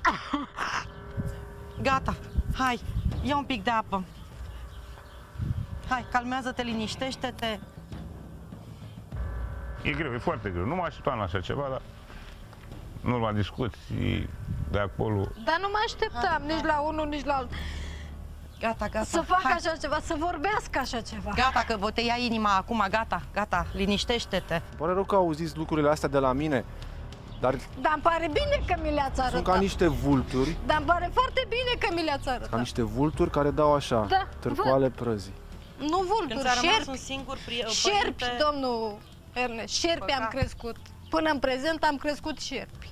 gata. Hai, ia un pic de apă. Hai, calmează-te, liniștește-te. E greu, e foarte greu. Nu mă așteptam la așa ceva, dar nu la discuții de acolo. Dar nu mă așteptam nici la unul, nici la altul. Gata, gata. Să facă Hai. așa ceva, să vorbească așa ceva. Gata, că vă te ia inima acum, gata, gata, liniștește-te. Îmi pare rău că auziți lucrurile astea de la mine, dar Dar îmi pare bine că mi le-ați arătat. sunt ca niște vulturi, Dar îmi pare foarte bine că mi le-ați arătat. ca niște vulturi care dau așa, Da, târcoale prăzii. Nu Când vulturi, ți-a rămas șerpi. un singur prie- Șerpi, părinte- domnul Ernest, șerpi am Păcat. crescut. Până în prezent am crescut șerpi.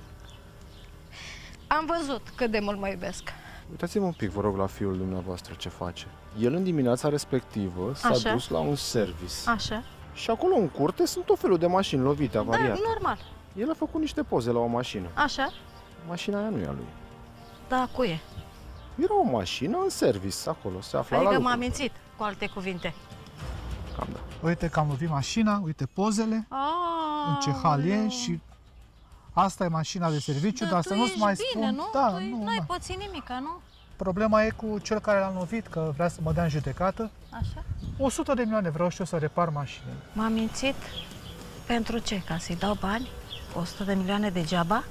Am văzut cât de mult mă iubesc. Uitați-vă un pic, vă rog, la fiul dumneavoastră ce face. El în dimineața respectivă s-a Așa. dus la un service. Așa. Și acolo în curte sunt tot felul de mașini lovite, Da, avariate. normal. El a făcut niște poze la o mașină. Așa. Mașina aia nu e a lui. Da, cu e. Era o mașină în service acolo, se afla Adică la m-am lucru. mințit, cu alte cuvinte. Cam da. Uite că am lovit mașina, uite pozele, în ce hal e și asta e mașina de serviciu, dar să nu-ți mai bine, spun... nu? Da, tu nu, n-ai da. pățit nimica, nu? Problema e cu cel care l-a lovit, că vrea să mă dea în judecată. Așa. o sută de milioane vreau și eu să repar mașina. M-am mințit pentru ce? Ca să-i dau bani? o sută de milioane degeaba?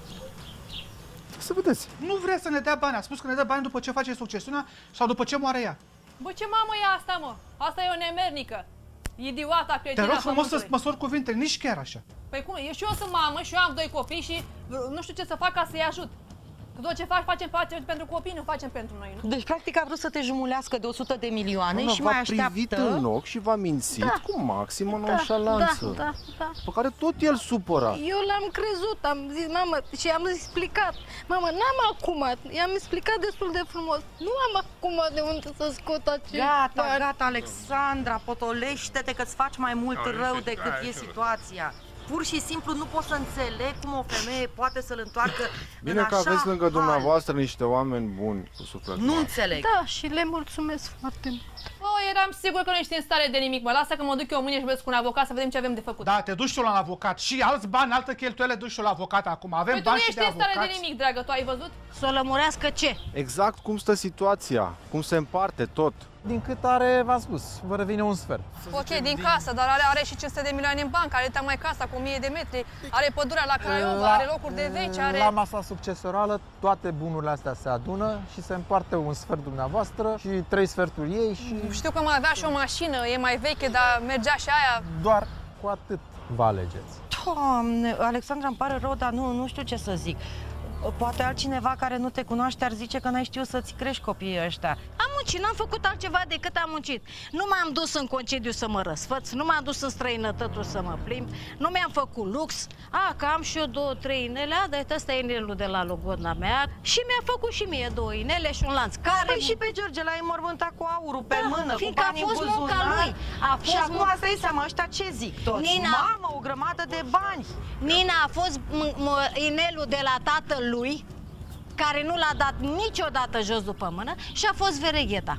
Să vedeți. Nu vrea să ne dea bani, a spus că ne dă bani după ce face succesiunea sau după ce moare ea. Bă, ce mamă e asta, mă? Asta e o nemernică. Idioata, Te cretina rog frumos să pământului. măsori cuvinte, nici chiar așa. Păi cum? Eu și eu sunt mamă și eu am doi copii și uh, nu știu ce să fac ca să-i ajut. Că tot ce faci, facem, facem pentru copii, nu facem pentru noi, nu? Deci, practic, a vrut să te jumulească de o sută de milioane Doamna, și mai v-a așteaptă... privit în ochi și v-a mințit Da. cu maximă Da, nonșalanță. da, da, da. Pe care tot el supăra. Eu l-am crezut, am zis, mamă, și am explicat. Mamă, n-am acum, i-am explicat destul de frumos. Nu am acum de unde să scot acești Gata, bani. gata, Alexandra, potolește-te că-ți faci mai mult Hai, rău hai, decât hai, e hai. situația. Pur și simplu nu pot să înțeleg cum o femeie poate să-l întoarcă Bine în că așa aveți lângă hal. dumneavoastră niște oameni buni cu suflet Nu mare. înțeleg. Da, și le mulțumesc foarte mult. O, eram sigur că nu ești în stare de nimic, mă. Lasă că mă duc eu mâine și vorbesc cu un avocat să vedem ce avem de făcut. Da, te duci tu la un avocat și alți bani, altă cheltuială, duci tu la avocat acum. Avem Păi tu nu bani și ești de în stare de avocați. nimic, dragă, tu ai văzut? Să o lămurească ce? Exact cum stă situația, cum se împarte tot. Din cât are, v-am spus, vă revine un sfert. Ok, din casă, dar are, are și cinci sute de milioane în bancă, are tocmai casa cu o mie de metri, are pădurea la Craiova, are locuri de veci, are... La masa succesorală, toate bunurile astea se adună și se împarte un sfert dumneavoastră și trei sferturi ei și Știu că mai avea și o mașină, e mai veche, dar mergea și aia. doar cu atât vă alegeți. Doamne, Alexandra, îmi pare rău, dar nu, nu știu ce să zic. Poate altcineva care nu te cunoaște ar zice că n-ai știut să-ți crești copiii ăștia. Am muncit, n-am făcut altceva decât am muncit. Nu m-am dus în concediu să mă răsfăț, nu m-am dus în străinătate să mă plimb, nu mi-am făcut lux. A, că am și eu două, trei inele, a, dar ăsta e inelul de la logodna mea. Și mi-a făcut și mie două inele și un lanț. Care Păi și pe George l-ai înmormântat cu aurul pe Da, mână, cu fiindcă a banii în fost munca buzunar. lui. A fost Și acum mun- asta e seama, ăștia ce zic toți? Nina. Mamă, o grămadă de bani. Nina a fost m- m- inelul de la tatălui, care nu l-a dat niciodată jos după mână, și a fost veregheta,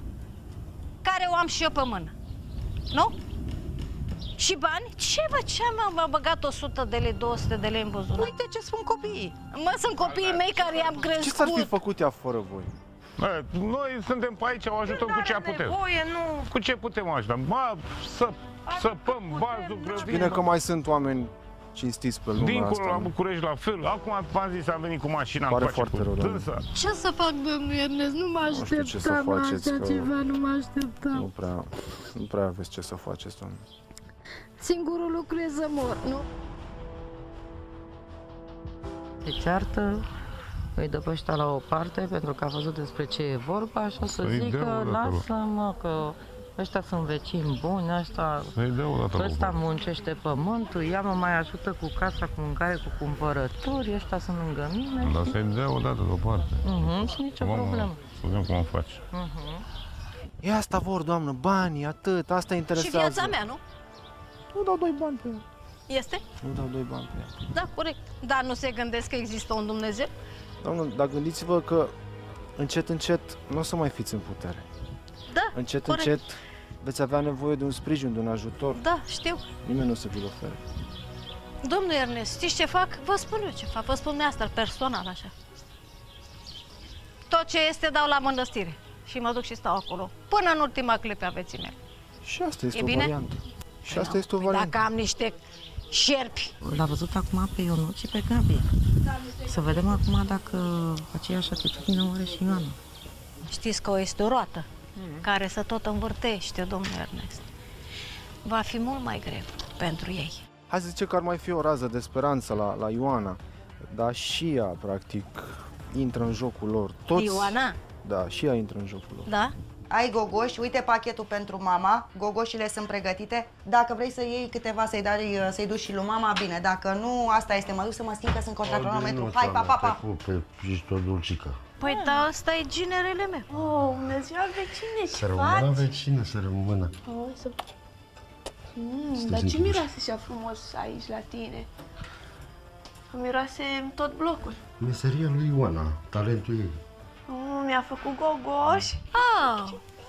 care o am și eu pe mână. Nu? Și bani? Ce vă, ce am, am băgat o sută de lei, două sute de lei în buzunar? Uite ce spun copiii. Mă, sunt copiii mei care i-am Ce s-ar fi crescut. făcut ea fără voi? Bă, noi suntem pe aici, o ajutăm cu ce putem. Nevoie, nu. Cu ce putem ajuta? Bă, să săpăm, bazul, grădină. Bine că mai sunt oameni cinstiți pe lumea Dincolo, asta. la nu? București, la fel. Acum v-am zis, am venit cu mașina, Pare îmi place foarte cu rău, doamne. dânsa. Ce să fac, domnul Ernest? Nu mă Nu știu ce să așteptam la faceți, așa că- ceva, nu mă așteptam. Nu prea, nu prea aveți ce să faceți, doamne. Singurul lucru e să mor, nu? Se ceartă, îi dă pe ăștia la o parte pentru că a văzut despre ce e vorba și o să Să-i zică, dea o dată, lasă-mă că ăștia sunt vecini buni, ăștia, Să-i dea o dată, ăsta bă. muncește pământul, ea mă mai ajută cu casa, cu mâncare, cu cumpărături, ăștia sunt lângă mine. Dar să-i dea o dată deoparte. Mhm, și nicio Mamă, problemă. Să vedem cum o faci. Mhm. E asta vor, doamnă, banii, atât, asta Și interesează. viața mea, nu? Nu dau doi bani pe ea. Este? Nu dau doi bani pe ea. Da, corect. Dar nu se gândesc că există un Dumnezeu? Doamnă, dar gândiți-vă că încet, încet nu o să mai fiți în putere. Da, Încet, corect. încet veți avea nevoie de un sprijin, de un ajutor. Da, știu. Nimeni nu o să vi-l ofere. Domnul Ernest, știți ce fac? Vă spun eu ce fac, vă spun de asta, personal, așa. Tot ce este dau la mănăstire și mă duc și stau acolo, până în ultima clipă a vieții mele. Și asta este E o bine? variantă. Și Păi asta nu, este o păi variantă. Dacă am niște șerpi. L-a văzut acum pe Ionut și pe Gabi. Să vedem acum dacă aceeași atitudine o are și Ioana. Știți că o este o roată care se tot învârtește, domnul Ernest. Va fi mult mai greu pentru ei. Hai să zice că ar mai fi o rază de speranță la, la Ioana, dar și ea, practic, intră în jocul lor. Toți, Ioana? Da, și ea intră în jocul lor. Da? Ai gogoși, uite pachetul pentru mama, gogoșile sunt pregătite. Dacă vrei să iei câteva să-i dai, să-i duci și lui mama, bine. Dacă nu, asta este, mă duc să mă schimb că sunt contracronometru. Hai, pa, pa, pa! Te pupe, ești o dulcică. Păi da, ăsta e ginerele meu. Oh, bună ziua, vecine, Să ce rămână faci? vecină, să rămână. Oh, să... Mm, Stai dar ce simplu. miroase așa frumos aici la tine? Miroase în tot blocul. Meseria lui Ioana, talentul ei. Mm, mi-a făcut gogoș. Ah!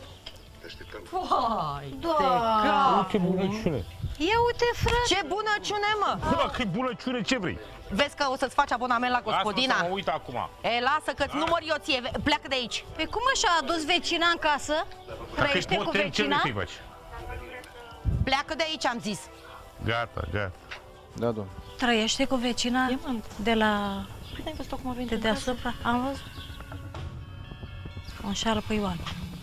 Vai, da. Ce bunăciune! Ia uite, frate! Ce bunăciune, mă! Bă, dacă e bunăciune, ce vrei? Vezi că o să-ți faci abonament la gospodina? Lasă-mă să mă uit acum. E, lasă că-ți număr eu ție, pleacă de aici. Păi cum așa a adus vecina în casă? Dacă Trăiește e cu poten, ce vrei vecina? să-i faci? Pleacă de aici, am zis. Gata, gata. Da, domnule. Trăiește cu vecina de la... Păi n-ai văzut cum a venit de în deasupra? Am văzut. O înșală pe Ioana.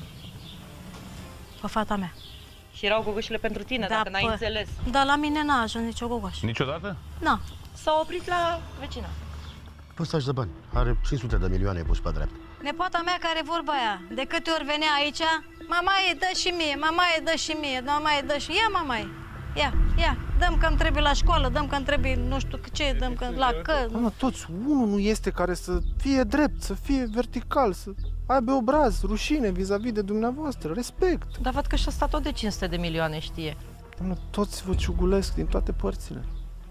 Pe fata mea. Și erau gogoșile pentru tine, Da, dacă n-ai pă- înțeles. Dar la mine n-a ajuns nicio gogoașă. Niciodată? Na. S-a oprit la vecina. Păstași de bani. Are cinci sute de milioane pus pe dreapta. Nepoata mea care e vorba aia, de câte ori venea aici, mamaie, dă și mie, mamaie, dă și mie, mamaie, dă și... Ia, mamaie, ia, ia, dăm că-mi trebuie la școală, dăm că-mi trebuie nu știu ce, dăm că la că... Mă, toți, unul nu este care să fie drept, să fie vertical, să aibă obraz, rușine vis-a-vis de dumneavoastră, respect. Dar văd că și ăsta tot de cinci sute de milioane știe. Doamne, toți vă ciugulesc din toate părțile.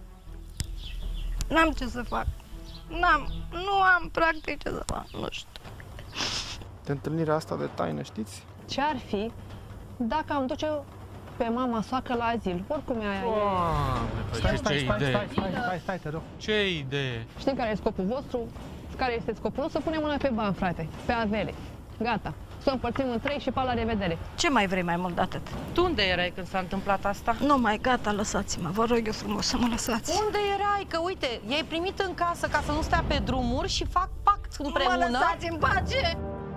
N-am ce să fac. N-am, nu am practic ce să fac, nu știu. De întâlnirea asta de taină, știți? Ce ar fi dacă am duce pe mama soacă la azil? Oricum e aia. Stai, stai, stai, stai, stai, stai, stai, te rog. Ce idee? Știm care e scopul vostru, care este scopul nostru, să punem mâna pe bani, frate, pe avere. Gata. Să o împărțim în trei și pa la revedere. Ce mai vrei mai mult de atât? Tu unde erai când s-a întâmplat asta? Nu mai, gata, lăsați-mă, vă rog eu frumos să mă lăsați. Unde erai? Că uite, i-ai primit în casă ca să nu stea pe drumuri și fac pact împreună. Mă lăsați în pace!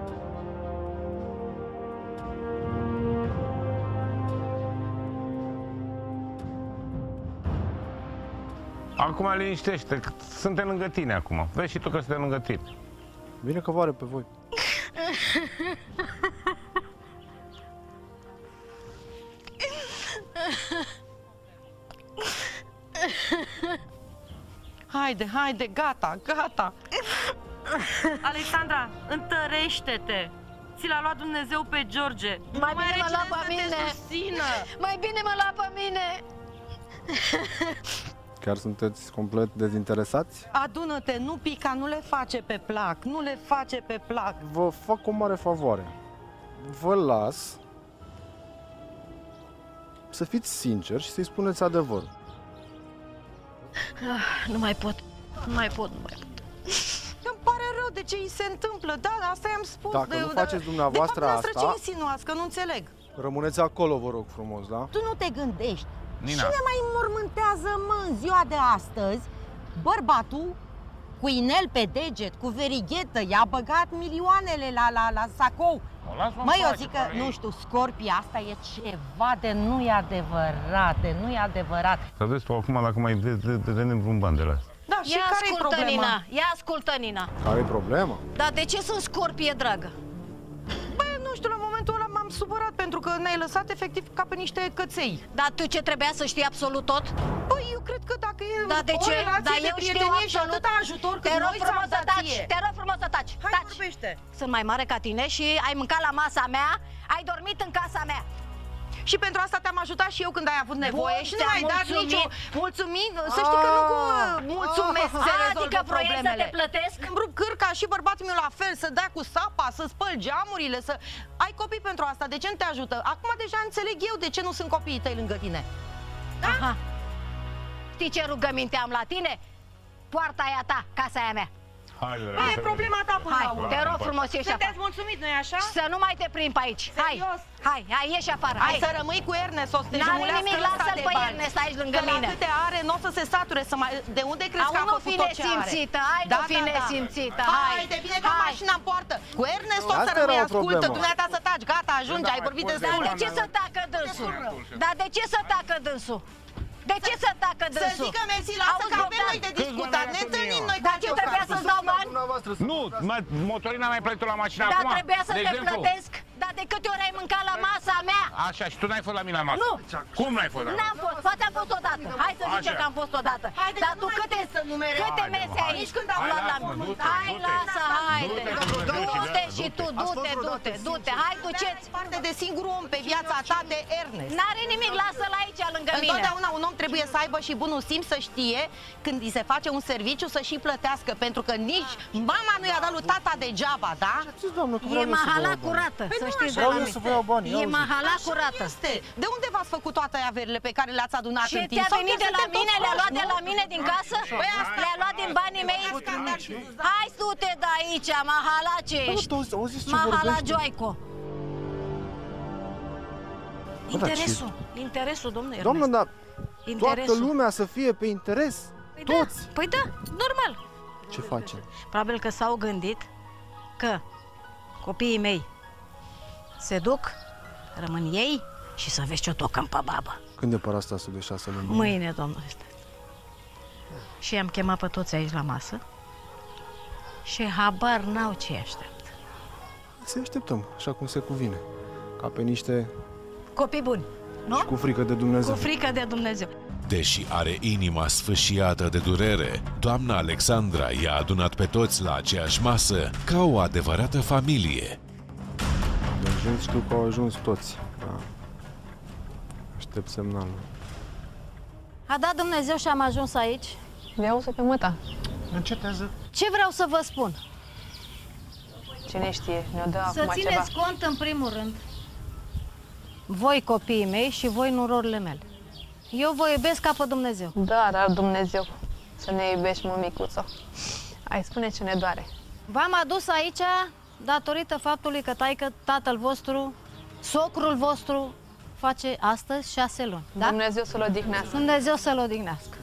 Acum liniștește, că suntem lângă tine acum. Vezi și tu că suntem lângă tine. Bine că vă are pe voi. Haide, haide, gata, gata! Alexandra, întărește-te! Ți l-a luat Dumnezeu pe George! Mai Nu bine are mă lua cine pe să te mine! susțină. Mai bine mă lua pe mine! Chiar sunteți complet dezinteresați? Adună-te, nu pica, nu le face pe plac, nu le face pe plac. Vă fac o mare favoare. Vă las să fiți sinceri și să-i spuneți adevărul. Ah, nu mai pot, nu mai pot, nu mai pot. Îmi pare rău de ce îi se întâmplă, da, asta i-am spus. Dacă de, nu de, faceți dumneavoastră de fapt, asta- ce insinuați, că nu înțeleg. Rămâneți acolo, vă rog frumos, da? Tu nu te gândești. Nina. Cine mai înmormântează, mă, în ziua de astăzi? Bărbatul cu inel pe deget, cu verighetă, i-a băgat milioanele la, la, la sacou. Măi, eu zic că, nu știu, Scorpia, asta e ceva de nu-i adevărat, de nu-i adevărat. Să vezi tu acum dacă mai vedem vreun bani de la asta. Da, și Ia care-i ascultă, problema? Nina, ia ascultă, Nina. Care-i problema? Dar de ce sunt scorpie, dragă? Băi, nu știu, la momentul ăla m-am supărat pentru că ne-ai lăsat efectiv ca pe niște căței. Dar tu ce trebuia să știi absolut tot? Păi, eu cred că dacă e da, de o ce? relație Dar de eu știu prietenie și absolut. atâta ajutor Te cât rog noi frumos să ți-am dat taci, ție. te rog frumos să taci. Hai, taci. vorbește. Sunt mai mare ca tine și ai mâncat la masa mea, ai dormit în casa mea. Și pentru asta te-am ajutat și eu când ai avut nevoie. Bun, și nu ai dat mulțumit. nicio mulțumit. Să știi că nu cu mulțumesc se Adică rezolvă vrei problemele. să te plătesc? Îmi rup cârca și bărbatul meu la fel, să dea cu sapa, să spăl geamurile, să... Ai copii pentru asta, de ce nu te ajută? Acum deja înțeleg eu de ce nu sunt copiii tăi lângă tine. Da? Aha. Știi ce rugăminte am la tine? Poarta aia ta, casa aia mea. Hai, e problema ta până Hai, la urmă. te rog frumos, ieși afară. Sunteți mulțumit, nu-i așa? Să nu mai te prind pe aici. Hai, hai, hai, ieși afară. Hai să rămâi cu Ernest, o să te N-are jumulească nimic, ăsta lasă-l de pe bani. Ernest aici lângă Că la mine. câte are, nu o să se sature să mai... De unde crezi că a Au, nu făcut fi tot ce are? nesimțită, hai, nu fi nesimțită, hai. Hai, te bine ca Hai. mașina în poartă. Cu Ernest o să Asta rămâi, era o ascultă, problemă. dumneata să taci, gata, ajunge, ai vorbit Dar destul. de ce să tacă dânsul? Dar de ce să tacă dânsul? De ce să tacă Să dânsul? zică mersi, lasă Auzi, că avem Bogdan, noi de discutat, ne întâlnim noi Dar ca ce ce trebuia să-ți dau bani? Nu, motorina mai plătit la mașină Dar acum. trebuia să de te exemplu. plătesc. Dar de câte ori ai mâncat la masa mea? Așa, și tu n-ai fost la mine la masă. Nu. Cum n-ai fost la masă? N-am fost, poate am fost odată. Hai să zicem Așa. că am fost odată. Haide, Dar că tu nu mai câte, trebuie să numerezi. câte Haide, mese mă, ai? nici când am Hai, luat la lasă, mormânt. Hai, lasă, haide. Du-te și tu, Ați du-te, fost du-te, vreodată du-te. Hai, duceți. parte de singurul om pe viața ta de Ernest. N-are nimic, lasă-l aici lângă mine. Întotdeauna un om trebuie să aibă și bunul simț să știe când îi se face un serviciu să și plătească, pentru că nici mama nu i-a dat lui tata degeaba, da? E mahala curată, să știți de la mine. E mahala curată. Este. De unde v-ați făcut toate averile pe care le-ați adunat Ce în timp? te-a Sau venit chiar de la suntem mine? toți Le-a luat proști, de la nu? mine din casă? Păi asta- Le-a luat din banii mei? Hai, du-te de aici, mahala ce ești. Mahala Joico. Interesul, interesul, domnule Ernest. Doamnă, dar toată Interesul. lumea să fie pe interes? Păi Toți? Da, păi da, normal. Ce facem? Probabil că s-au gândit că copiii mei se duc, rămân ei și să vezi ce o tocăm pe babă. Când e parastasul de șase luni? Mâine, domnule este. Și i-am chemat pe toți aici la masă și habar n-au ce aștept. Să așteptăm, așa cum se cuvine. Ca pe niște... Copii buni, nu? Și cu frică de Dumnezeu. Cu frică de Dumnezeu. Deși are inima sfâșiată de durere, doamna Alexandra i-a adunat pe toți la aceeași masă ca o adevărată familie. De ajuns știu că au ajuns toți. Da. Aștept semnalul. A dat Dumnezeu și am ajuns aici. Le-au să pe măta. Încetează. Ce vreau să vă spun? Cine știe, ne-o dă Să acum țineți ceva. cont, în primul rând, voi copiii mei și voi nurorile mele. Eu vă iubesc ca pe Dumnezeu. Da, dar Dumnezeu să ne iubești, mămicuțo. Hai, spune ce ne doare. V-am adus aici datorită faptului că taică tatăl vostru, socrul vostru, face astăzi șase luni. Da? Dumnezeu să-l odihnească. Dumnezeu să-l odihnească.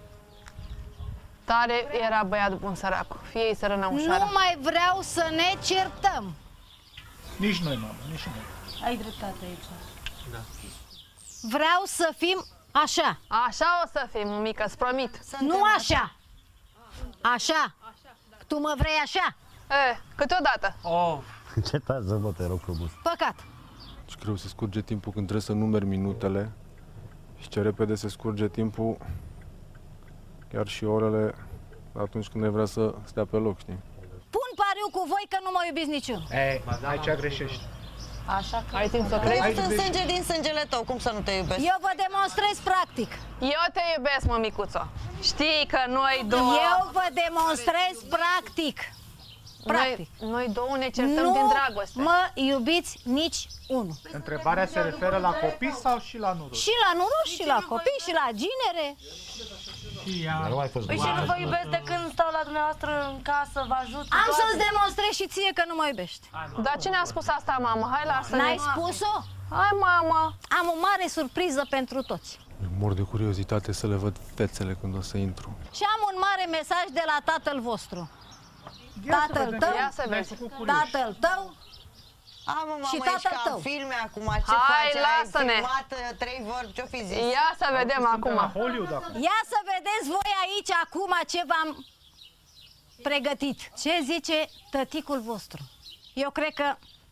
Tare era băiat bun, săracul. Fie-i sărăna ușoară. Nu mai vreau să ne certăm. Nici noi, mamă, nici noi. Ai dreptate aici. Da. Vreau să fim așa. Așa o să fim, mică, îți promit. Nu așa. Așa. Tu mă vrei așa? E, câteodată. Oh. Încetează-mă, te rog frumos. Păcat. Și greu se scurge timpul când trebuie să numeri minutele și ce repede se scurge timpul, chiar și orele, atunci când ai vrea să stea pe loc, știi? Pun pariu cu voi că nu mă iubiți niciun. Ei, aici greșești. Așa că... Ai timp să Crezi? crezi? Eu sunt sânge din sângele tău, cum să nu te iubesc? Eu vă demonstrez practic. Eu te iubesc, mămicuțo. Știi că noi două... Eu vă demonstrez practic. Practic. Noi, noi două ne certăm Nu din dragoste. mă iubiți nici unul. Întrebarea se referă la copii sau și la noroc? Și la noroc, și la copii, și la ginere. Păi și nu vă iubesc de când stau la dumneavoastră în casă, vă ajut cu Am toate. să-ți demonstrez și ție că nu mă iubești. Dar cine a spus asta, mamă? Hai, lasă-ne. N-ai spus-o? Hai, mamă. Am o mare surpriză pentru toți. Mor de curiozitate să le văd fețele când o să intru. Și am un mare mesaj de la tatăl vostru. Tatăl tău, tatăl tău Am, mamă, și ești tatăl ca tău. filme acum, ce Hai, faci? lasă-ne. Ai filmat trei vorbi, ce-o fi zis? Ia să vedem acum. Ia să vedeți voi aici acum ce v-am pregătit. Ce zice tăticul vostru? Eu cred că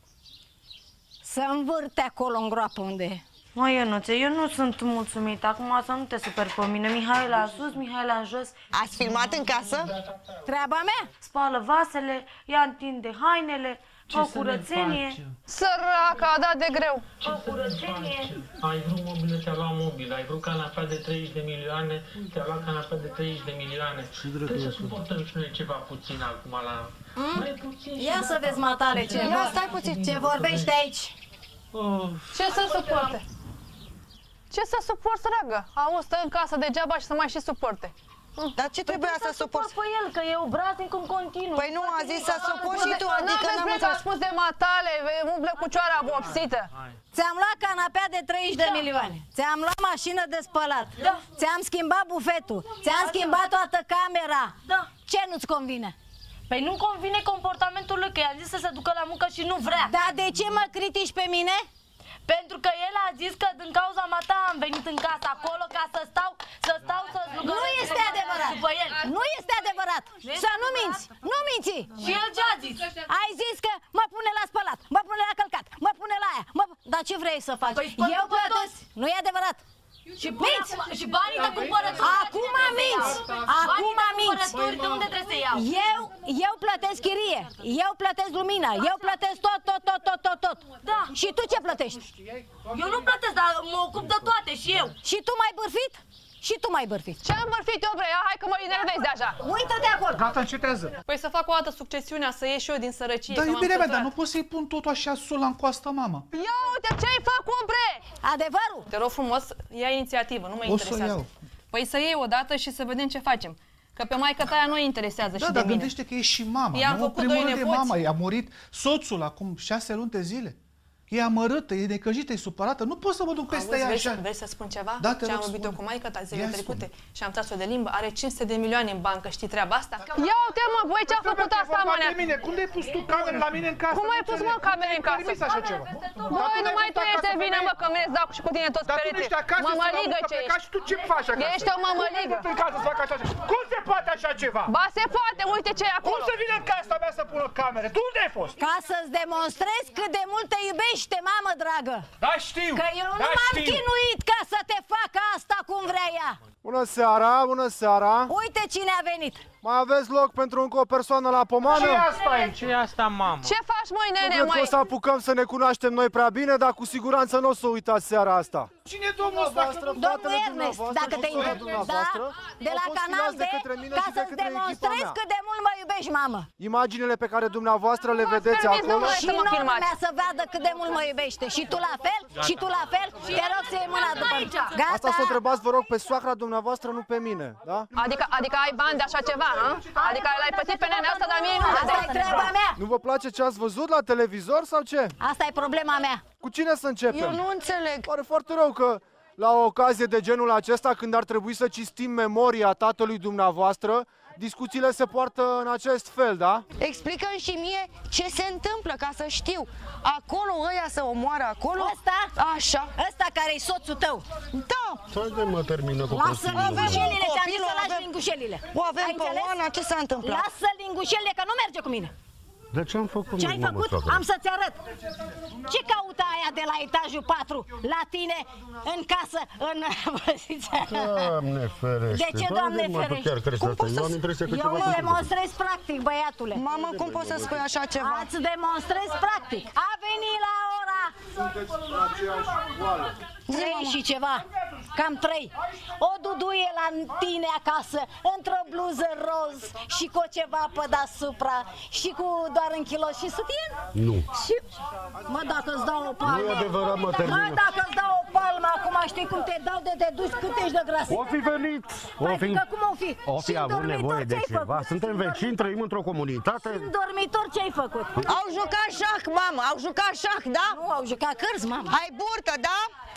să învârte acolo în groapă unde e. Mă, Ionuțe, eu nu sunt mulțumită. Acum să nu te superi pe mine. Mihaela în sus, Mihaela în jos. Ați filmat în casă? Treaba mea? Spală vasele, ea întinde hainele, Ce o să ne curățenie. facem? Săraca, a dat de greu. O curățenie. Ai vrut mobilă, ți-a luat mobil. Ai vrut canapea de treizeci de milioane, ți-a luat canapea de treizeci de milioane. Trebuie să suportăm și noi ceva puțin acum la... Mm? Mai puțin și Ia să vezi, matale, ce, Ia, stai puțin. ce vorbește aici. Oh. Ce să suporte? Ce să suport, dragă? Auzi, stă în casă degeaba și să mai și suporte. Dar ce trebuia să suporți? Pe el, că e obraznic în continuu. Păi nu, a zis să suporți și tu, adică n-am înțeles. N-am spus de matale, umblă cu cioara vopsită. Ți-am luat canapea de treizeci de milioane. Țiam luat mașină de spălat. Da. Ți-am schimbat bufetul. Ți-am schimbat toată camera. Da. Ce nu-ți convine? Păi nu convine comportamentul lui, că i-am zis să se ducă la muncă și nu vrea. Dar de ce mă critici pe mine? Pentru că el a zis că din cauza mea ta am venit în casa acolo ca să stau, să stau să slugăresc. Nu este adevărat. După el. Nu este adevărat. Să nu minți. Nu minți. Și el ce a zis? Ai zis că mă pune la spălat, mă pune la călcat, mă pune la aia. Mă... Dar ce vrei să faci? Păi spăl Eu pe plătesc. Nu e adevărat. Și minți. Și banii de cumpărături. Acum minți. Acum minți. De unde trebuie să iau? Eu, eu plătesc chirie, eu plătesc lumina, eu plătesc tot, tot, tot, tot, tot, tot. Da. Și tu ce plătești? Eu nu plătesc, dar mă ocup de toate și eu. Și tu mai bârfit? Și tu mai bârfit. Ce am bârfit eu, vrei? Hai că mă enervezi deja. Uită-te acolo. Gata, încetează. Păi să fac o altă succesiune, să ies și eu din sărăcie. Dar că m-am iubirea mea, dar săturat. nu poți să-i pun totul așa sola în coastă, mamă. Ia uite ce-ai făcut, bre! Adevărul? Te rog frumos, ia inițiativă, nu mă O să interesează. iau. Păi să iei odată și să vedem ce facem. Că pe maică ta aia nu interesează Da, și dar de mine. gândește că e și mama. I-am Nu, în făcut primul doi rând e nepoți. mama, i-a murit soțul acum șase luni de zile. E amărâtă, e necăjită, e supărată. Nu pot să mă duc peste Auzi, ea vrei, așa. să, vrei să spun ceva? Da, te ce rog, am vorbit eu spune. cu maică ta zilele Ia trecute spune. și am tras-o de limbă, are cinci sute de milioane în bancă, știi treaba asta? Ia uite mă, băi, ce-a făcut asta, mă? de mine. Cum ai pus tu camere la mine în casă? Cum ai pus, mă, camere în casă? Permis așa ceva. Băi, nu mai trebuie să vină, mă, că mine îți dau și cu tine toți Dar tu perete. nu ești acasă, Mămăligă ce ca și ești. tu ce faci acasă? Ești o mămăligă. Cum în casă să fac așa ceva? Cum se poate așa ceva? Ba, se poate, uite ce e Cum acolo. să vină în casa mea să pună camere? Tu unde ai fost? Ca să-ți demonstrezi cât de mult te iubește, mamă dragă. Da, știu. Că eu da, nu m-am știu. chinuit ca să te fac asta cum vrea ea. Bună seara, bună seara. Uite cine a venit. Mai aveți loc pentru încă o persoană la pomană? Ce asta e? Ce e asta, mamă? Ce faci, măi, Nu nene, cred că măi? o să apucăm să ne cunoaștem noi prea bine, dar cu siguranță nu o să uitați seara asta. Cine e domnul ăsta? Domnul Ernest, dacă te iubești, da? De la Canal B, ca să-ți demonstrezi cât de mult mă iubești, mamă. Imaginile pe care dumneavoastră le vedeți permis, acolo. domnule, Și să mă nu filmați. lumea să vadă cât de mult mă iubește. Și tu la fel, și tu la fel, te rog să iei mâna după mine. Gata? Asta să o întrebați, vă rog, pe soacra dumneavoastră, nu pe mine, da? Adică, adică ai bani de așa ceva, hă? Adică l-ai plătit pe nene asta, dar mie nu. Asta e treaba mea. Nu vă place ce ați văzut la televizor sau ce? Asta e problema mea. Cu cine să începem? Eu nu înțeleg. Pare foarte rău că la o ocazie de genul acesta, când ar trebui să cinstim memoria tatălui dumneavoastră, discuțiile se poartă în acest fel, da? Explică-mi și mie ce se întâmplă, ca să știu. Acolo ăia să omoară acolo? Ăsta? Așa. Ăsta care e soțul tău. Da. Hai de mă, termină cu Lasă prostii. lingușelile, ți-am zis Copilul, să lași avem- lingușelile. O avem Ai pe înțeles? Oana, ce s-a întâmplat? Lasă lingușelile, că nu merge cu mine. De ce am făcut? Ce ai mamă, făcut? soacră? Am să-ți arăt. Ce caută aia de la etajul patru la tine în casă, în... Doamne ferește. De ce, Doamne mă, tu ferește? chiar crezi asta? Eu am impresia că Eu ceva îți se demonstrez practic, băiatule. Mamă, cum poți să spui așa ceva? Ați demonstrez practic. A venit la ora Sunteți în aceeași boală. trei și ceva, cam trei. O duduie la tine acasă, într-o bluză roz și cu ceva pe deasupra și cu doar în kilo și sutien. Nu. Și... Mă, dacă îți dau o palmă... Nu e adevărat, mă, termină. Mă, dacă îți dau o palmă, acum știi cum te dau de te duci, cât ești de gras. O fi venit. O fi, Adică cum o fi? o fi Și în avut dormitor nevoie de ce-ai ceva. făcut? Suntem vecini, trăim într-o comunitate. În dormitor ce-ai făcut? Au jucat șah, mamă, au jucat șah, da? Nu, au jucat cărți, mamă. Ai burtă, da?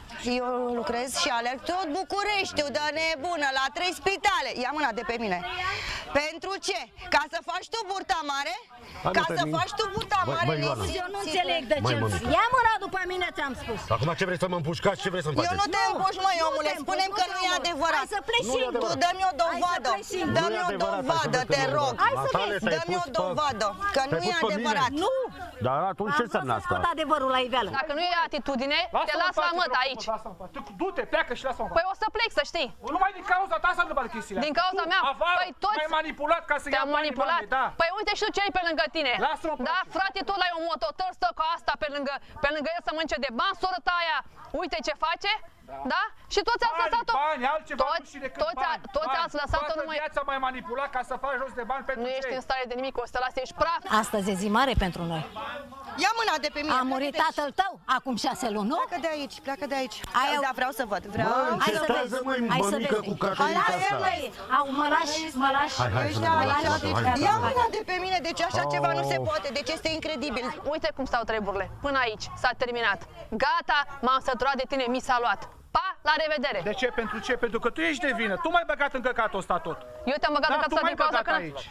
Eu lucrez și alerg tot Bucureștiul, de nebună, la trei spitale. Ia mâna de pe mine. Pentru ce? Ca să faci tu burta mare? Ca să faci tu burta mare? Eu nu înțeleg de ce. Ia mâna după mine, ți-am spus. Acum ce vrei să mă împușcați? Ce vrei să-mi faceți? Eu nu te împuși, măi, omule. Spunem că nu e adevărat. Hai să pleci singur. Tu dă-mi o dovadă. Dă-mi o dovadă, te rog. Dă-mi o dovadă. Că nu e adevărat. Nu. Dar atunci ce înseamnă asta? Adevărul la iveală. Dacă nu e atitudine, te las la măt aici. Du-te, pleacă și lasă-mă. Păi o să plec, să știi. Numai din cauza ta s-a întâmplat chestiile. Din cauza mea? Păi toți m-ai manipulat ca să ia te-am manipulat? Da. Păi uite și tu ce ai pe lângă tine. Lasă-mă. Da, frate, tu la un mototor stă ca asta pe lângă, pe lângă el să mănânce de bani, soră ta aia. Uite ce face. Da? Și toți ați lăsat-o. Bani, altceva toți, nu și decât toți, bani. toți bani. ați lăsat-o numai... Toată viața m-ai manipulat ca să faci jos de bani pentru Nu ce? ești în stare de nimic, o să te lasi, ești praf. Astăzi e zi mare pentru noi. Ia mâna de pe mine. A murit tatăl tău acum șase luni, nu? Pleacă de aici, pleacă de aici. Ai, Da, vreau să văd. Vreau Hai să vezi. Hai să vezi. cu Caterina asta. Au, mă lași, mă lași. Hai, hai să ne Ia mâna de pe mine, deci așa ceva nu se poate, deci este incredibil. Uite cum stau treburile. Până aici, s-a terminat. Gata, m-am săturat de tine, mi s-a luat. Pa, la revedere! De ce? Pentru ce? Pentru că tu ești de vină. Tu m-ai băgat în căcatul ăsta tot. Eu te-am băgat Da, în tu căcatul m-ai din cauza băgat că... aici.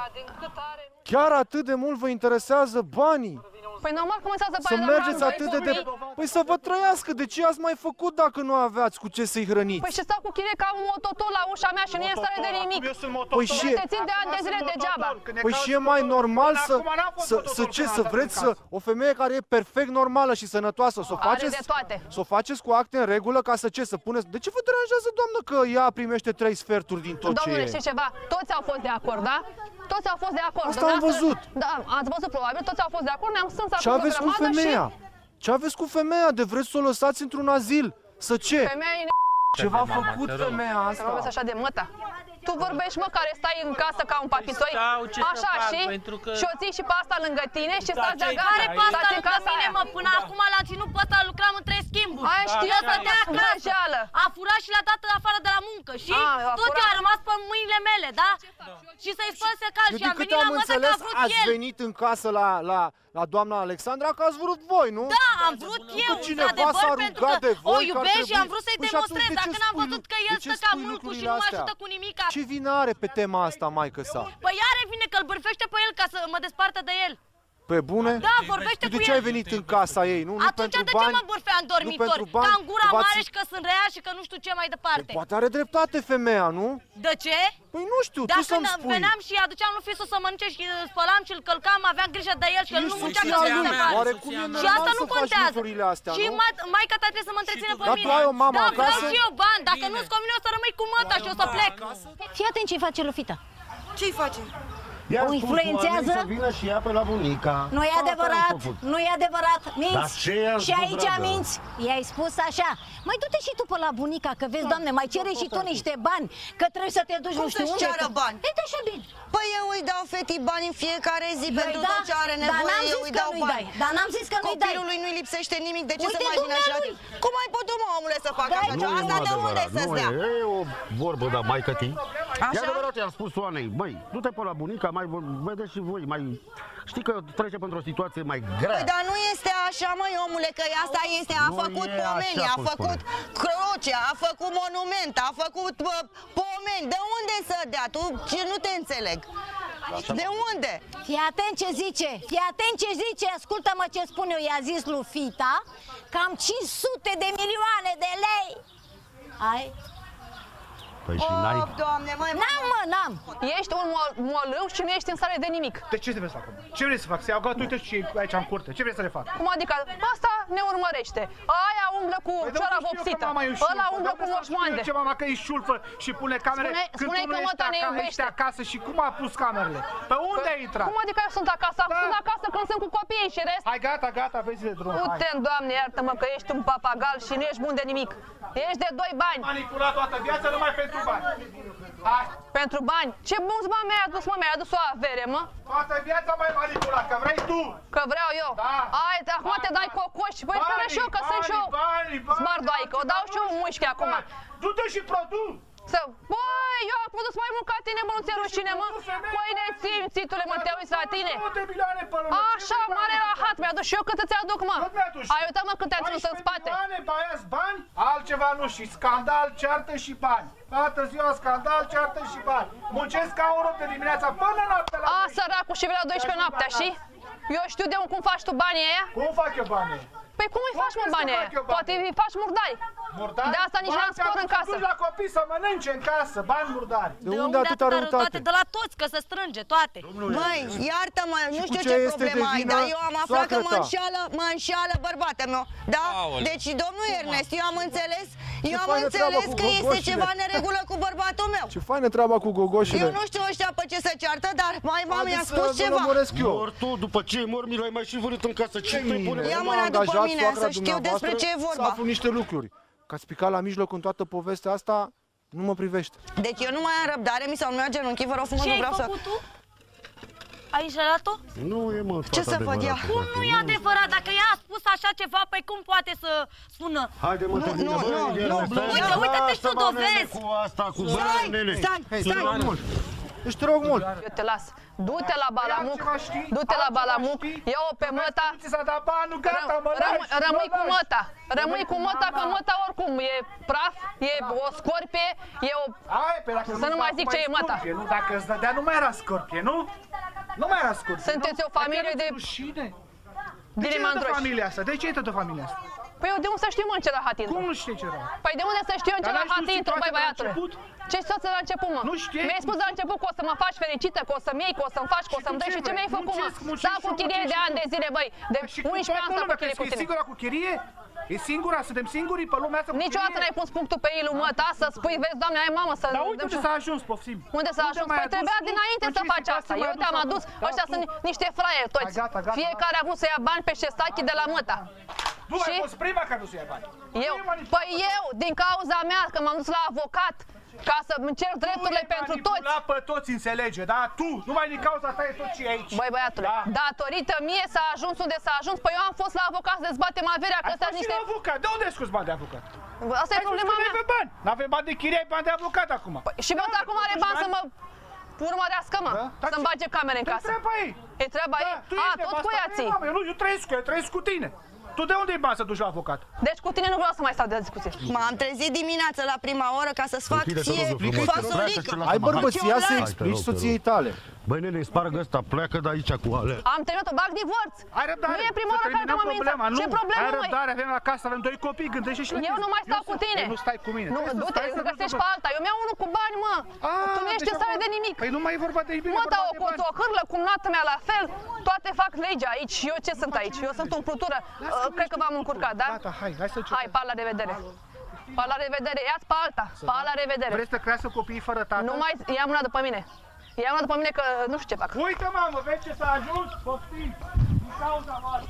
Te-am- Chiar atât de mult vă interesează banii? Păi normal comențează Să banii la mergeți bani, atât de băi, de... Păi să vă trăiască, de ce ați mai făcut dacă nu aveați cu ce să-i hrăniți? Păi și stau cu chirie ca un mototor la ușa mea și nu e în stare de nimic. Păi și Te țin de ani de zile degeaba. Păi și e mai normal să, să, să ce, să vreți să, o femeie care e perfect normală și sănătoasă, să o Are faceți, de toate. să o faceți cu acte în regulă ca să ce, să puneți... De ce vă deranjează, doamnă, că ea primește trei sferturi din tot Domnule, ce e? știi ceva? Toți au fost de acord, da? Toți au fost de acord. Asta am văzut. Da, ați văzut probabil, toți au fost de acord, ne-am strâns Ce acum aveți cu femeia? Ce aveți cu femeia? De vreți să o lăsați într-un azil? Să ce? Femeia e Ce v-a făcut femeia Să asta? vorbești așa de măta. Tu vorbești, mă, care stai în casă ca un papitoi, așa și, și o ții și pe asta lângă tine și stați de gata. Care pe asta Stați în lângă casa mine, aia. mă? Până acum l-a ținut pe ăsta, lucram în trei schimburi. Aia știu, El asta stătea e acasă. vrăjeală. A furat și l-a dat afară de la muncă și A, a tot furat. ce a rămas pe mâinile mele, da? Și să-i spăl secal Eu și din am câte venit la am măsă că înțeles, a vrut ați el. venit în casă la, la, la doamna Alexandra că ați vrut voi, nu? Da, am vrut eu, cineva într-adevăr, s-a pentru rugat că de voi o că ar iubesc și trebui- am vrut să-i Păi și atunci demonstrez. de ce Dacă n-am spui văzut lu- că de el ce stă ca spui mâlcu și lucrurile nu mă astea? ajută cu nimic. Ce vină are pe tema asta, maică sa? Păi are vine că îl bârfește pe el ca să mă despartă de el. Pe bune? Da, vorbește Tu de cu ce el. ai venit în casa ei, nu? Nu Atunci pentru de ce bani? mă bârfea în dormitor? pentru bani? Ca în gura V-ați- mare și că sunt rea și că nu știu ce mai departe. Poate are dreptate femeia, nu? De ce? Păi nu știu, tu Dacă să-mi spui. veneam și aduceam lui Fisu să mănânce și îl spălam și îl călcam, aveam grijă de el și el nu muncea soția că lui. se facă. Oarecum e Și normal asta nu să faci contează. lucrurile astea, Și nu? ma- maica ta trebuie să mă întreține pe Dar mine. tu ai o mamă Da, vreau acasă? și eu bani. Dacă nu-ți convine, o să rămâi cu măta și o să plec. Fii atent ce-i face lui Fita. Ce-i face? I-a O spus influențează? oamenii să vină și ia pe la bunica. Nu e Asta am adevărat, făcut. nu e adevărat, Dar minți. ce i-am Și spus, aici dragă? minți. I-ai spus așa. Mai du-te și tu pe la bunica, că vezi, doamne, mai cere și tu niște bani, că trebuie să te duci Cum nu știu să-și unde. ceară că- bani? E așa bine. Păi eu îi dau fetii bani în fiecare zi Păi pentru da, tot ce are dar nevoie, n-am eu zis îi că dau nu-i bani. dai, dar n-am zis că nu-i dai. Copilului nu-i lipsește nimic, de ce Uite, să mai vină și la dumnealui. tine? Cum ai putut, mă, omule, să facă așa ceva? Asta de unde adevărat, să-ți nu dea? e, e o vorbă, da, mai căti. Așa? E adevărat, i-am spus Oanei, băi, du-te pe la bunica, mai vedeți și voi, mai... Știi că trece pentru o situație mai grea. Păi, dar nu este așa, măi, omule, că asta este, a Nu făcut e pomeni, așa a cum făcut cruce, a făcut monument, a făcut bă, pomeni. De unde să dea? Tu ce nu te înțeleg. De unde? Fii atent ce zice, fii atent ce zice, ascultă-mă ce spun eu, i-a zis lui Fita, cam cinci sute de milioane de lei. Ai? Păi și n-ai... Of, Doamne, măi, N-am, mă, n-am. Ești un mol- molâu și nu ești în stare de nimic. De ce trebuie să fac? Ce vrei să fac? Să iau gata, uite și aici în curte. Ce vrei să le fac? Cum adică? Asta ne urmărește. Aia umblă cu Păi, cioara domnule, știu eu că vopsită. mama e Ăla șulfă, umblă dar cu să știu eu moșmoande. Ce mama că e șulfă și pune camere Spune- când spune tu nu că ești, măta ne aca- iubește. ești acasă și cum a pus camerele? Pe unde ai intrat? Cum adică eu sunt acasă? Da. Sunt acasă când sunt cu copiii și rest. Hai, gata, gata, vezi de drum. Uite, Doamne, iartă-mă că ești un papagal și nu ești bun de nimic. Ești de doi bani. Manipulat toată viața numai pentru bani. Hai. Pentru bani? Ce bun bani mi-ai adus, mă? Mi-ai adus o avere, mă? Toată viața mai manipulat, că vrei tu. Că vreau eu. Da. Hai, te- acum te dai cocoși. Păi spune și eu că sunt și eu. Banii, bani, bani. Smardoaică, o dau și eu un mușchi acum. Du-te și produs. Să... Băi, eu am putut mai mult ca tine, mă, nu ți-e rușine, mă? Băi, nesimțitule, mă, te uiți la tine. Așa, mare rahat, mi-aduc și eu cât îți aduc, mă. Ai uitat, mă, cât te-am ținut în spate. Băiați bani, altceva nu, și scandal, ceartă și bani. Toată ziua scandal, ceartă și bani. Muncesc ca un rob de dimineața până noaptea la... A, săracu, și vine la douăsprezece noaptea, și? Eu știu de cum faci tu banii aia? Cum fac eu banii? Păi cum îi faci, mă, banii aia? Poate îi faci murdari. Murdari? De asta nici n-am spor în casă. Bani la copii să mănânce în casă, bani murdari. De unde atâta răutate? De la toți, că se strânge toate. Măi, iartă-mă, nu știu ce problemă ai, dar eu am aflat că mă înșeală, mă înșeală bărbatul meu. Da? Deci, domnul Ernest, eu am înțeles, eu am înțeles că este ceva neregulă cu bărbatul meu. Ce faină treaba cu gogoșile. Eu nu știu ăștia pe ce se ceartă, dar mai mama mi-a spus ceva. Mor tu, după ce mor, mi l-ai mai și vărât în casă. Ce te pune? Ia mâna după mine, să știu despre ce e vorba. Să aflu niște lucruri. Că ați picat la mijloc în toată povestea asta, nu mă privește. Deci eu nu mai am răbdare, mi s-au numit genunchii, vă rog frumos, nu vreau să... Ce ai făcut tu? Ai înșelat-o? Nu e, mă, ce să fac ea? Cum nu e adevărat? Dacă ea a spus așa ceva, păi cum poate să spună? Haide, mă, nu, nu, nu, nu, uite, uite-te și tu dovezi! Cu asta, cu bani, nene! Stai, stai! Deci te rog mult! Eu te las. Du-te la Balamuc, du-te la Balamuc, ia-o pe măta, rămâi cu măta, rămâi cu măta, că măta oricum e praf, e o scorpie, e o... Să nu mai zic ce e măta. Dacă îți dădea, nu mai era scorpie, nu? Nu mai era scorpie. Sunteți o familie de... De ce e toată familia asta? De ce e toată familia asta? Păi eu de unde să știu, mă, în ce rahat intru? Cum nu știi ce rahat? Păi de unde să știu în ce rahat intru, băi, băiatule? Ce soță la început, mă? Nu știi? Mi-ai spus la început că o să mă faci fericită, că o să-mi iei, că o să-mi faci, că o să-mi dai și ce mi-ai făcut, mă? Stau cu chirie de ani de zile, băi, de unsprezece ani stau cu chirie cu tine. E singura cu chirie? E singura? Suntem singuri pe lumea asta cu chirie? Niciodată n-ai pus punctul pe ei, lumă ta, să spui, vezi, doamne, ai mamă, să... Dar uite unde s-a ajuns, poftim. Unde s-a ajuns? Păi trebuia dinainte să faci asta. Eu te-am adus, ăștia sunt niște fraieri toți. Fiecare a vrut să ia bani pe șestachi de la măta. Nu ai fost prima care nu se ia bani. Eu? Păi eu, din cauza mea, că m-am dus la avocat, ca să îmi cer drepturile pentru toți. Tu pe toți înțelege, da? Tu, numai din cauza ta e tot ce e aici. Băi, băiatule, da. Datorită mie s-a ajuns unde s-a ajuns, păi eu am fost la avocat să dezbatem averea, că ăsta niște... la avocat, de unde ai scos bani de avocat? Asta e problema mea. Bani. N-avem bani de chirie, ai bani de avocat acum. Păi, și măta acum are bani să mă urmărească, mă, da? Să-mi bage camere în casă. E treaba ei. E treaba ei? A, tot cu ea ții. Eu nu, eu trăiesc cu ea, trăiesc cu tine. Tu de unde ai bani să duci la avocat? Deci cu tine nu vreau să mai stau de discuție. M-am trezit dimineața la prima oră ca să-ți fac ție fasulică. Ai bărbăția să explici soției tale. Băi, nene, spargă ăsta, pleacă de aici cu alea. Am terminat-o, bag divorț. Ai răbdare. Nu e prima oară care m-am amenințat. Ce problemă, ai măi? răbdare, avem la casă, avem doi copii, gândește și la Eu nu mai stau cu tine. Nu stai cu mine. Nu, du-te, să găsești pe alta. Eu mi-au unul cu bani, mă. Tu nu ești stare de nimic. Păi nu mai e vorba de iubire. Mă, dau o hârlă, cum nată mea la fel. Toate fac legea aici. Eu ce sunt aici? Eu sunt umplutură. Cred că v-am încurcat, da? Gata, hai, hai să începem. Hai, pa, la revedere. Pa, la revedere. Ia-ți pe alta. Pa, la revedere. Vrei să crească copiii fără tată? Nu mai ia mâna după mine. Ia mâna după mine că nu știu ce fac. Uite, mamă, vezi ce s-a ajuns? Poftim. Din cauza mare.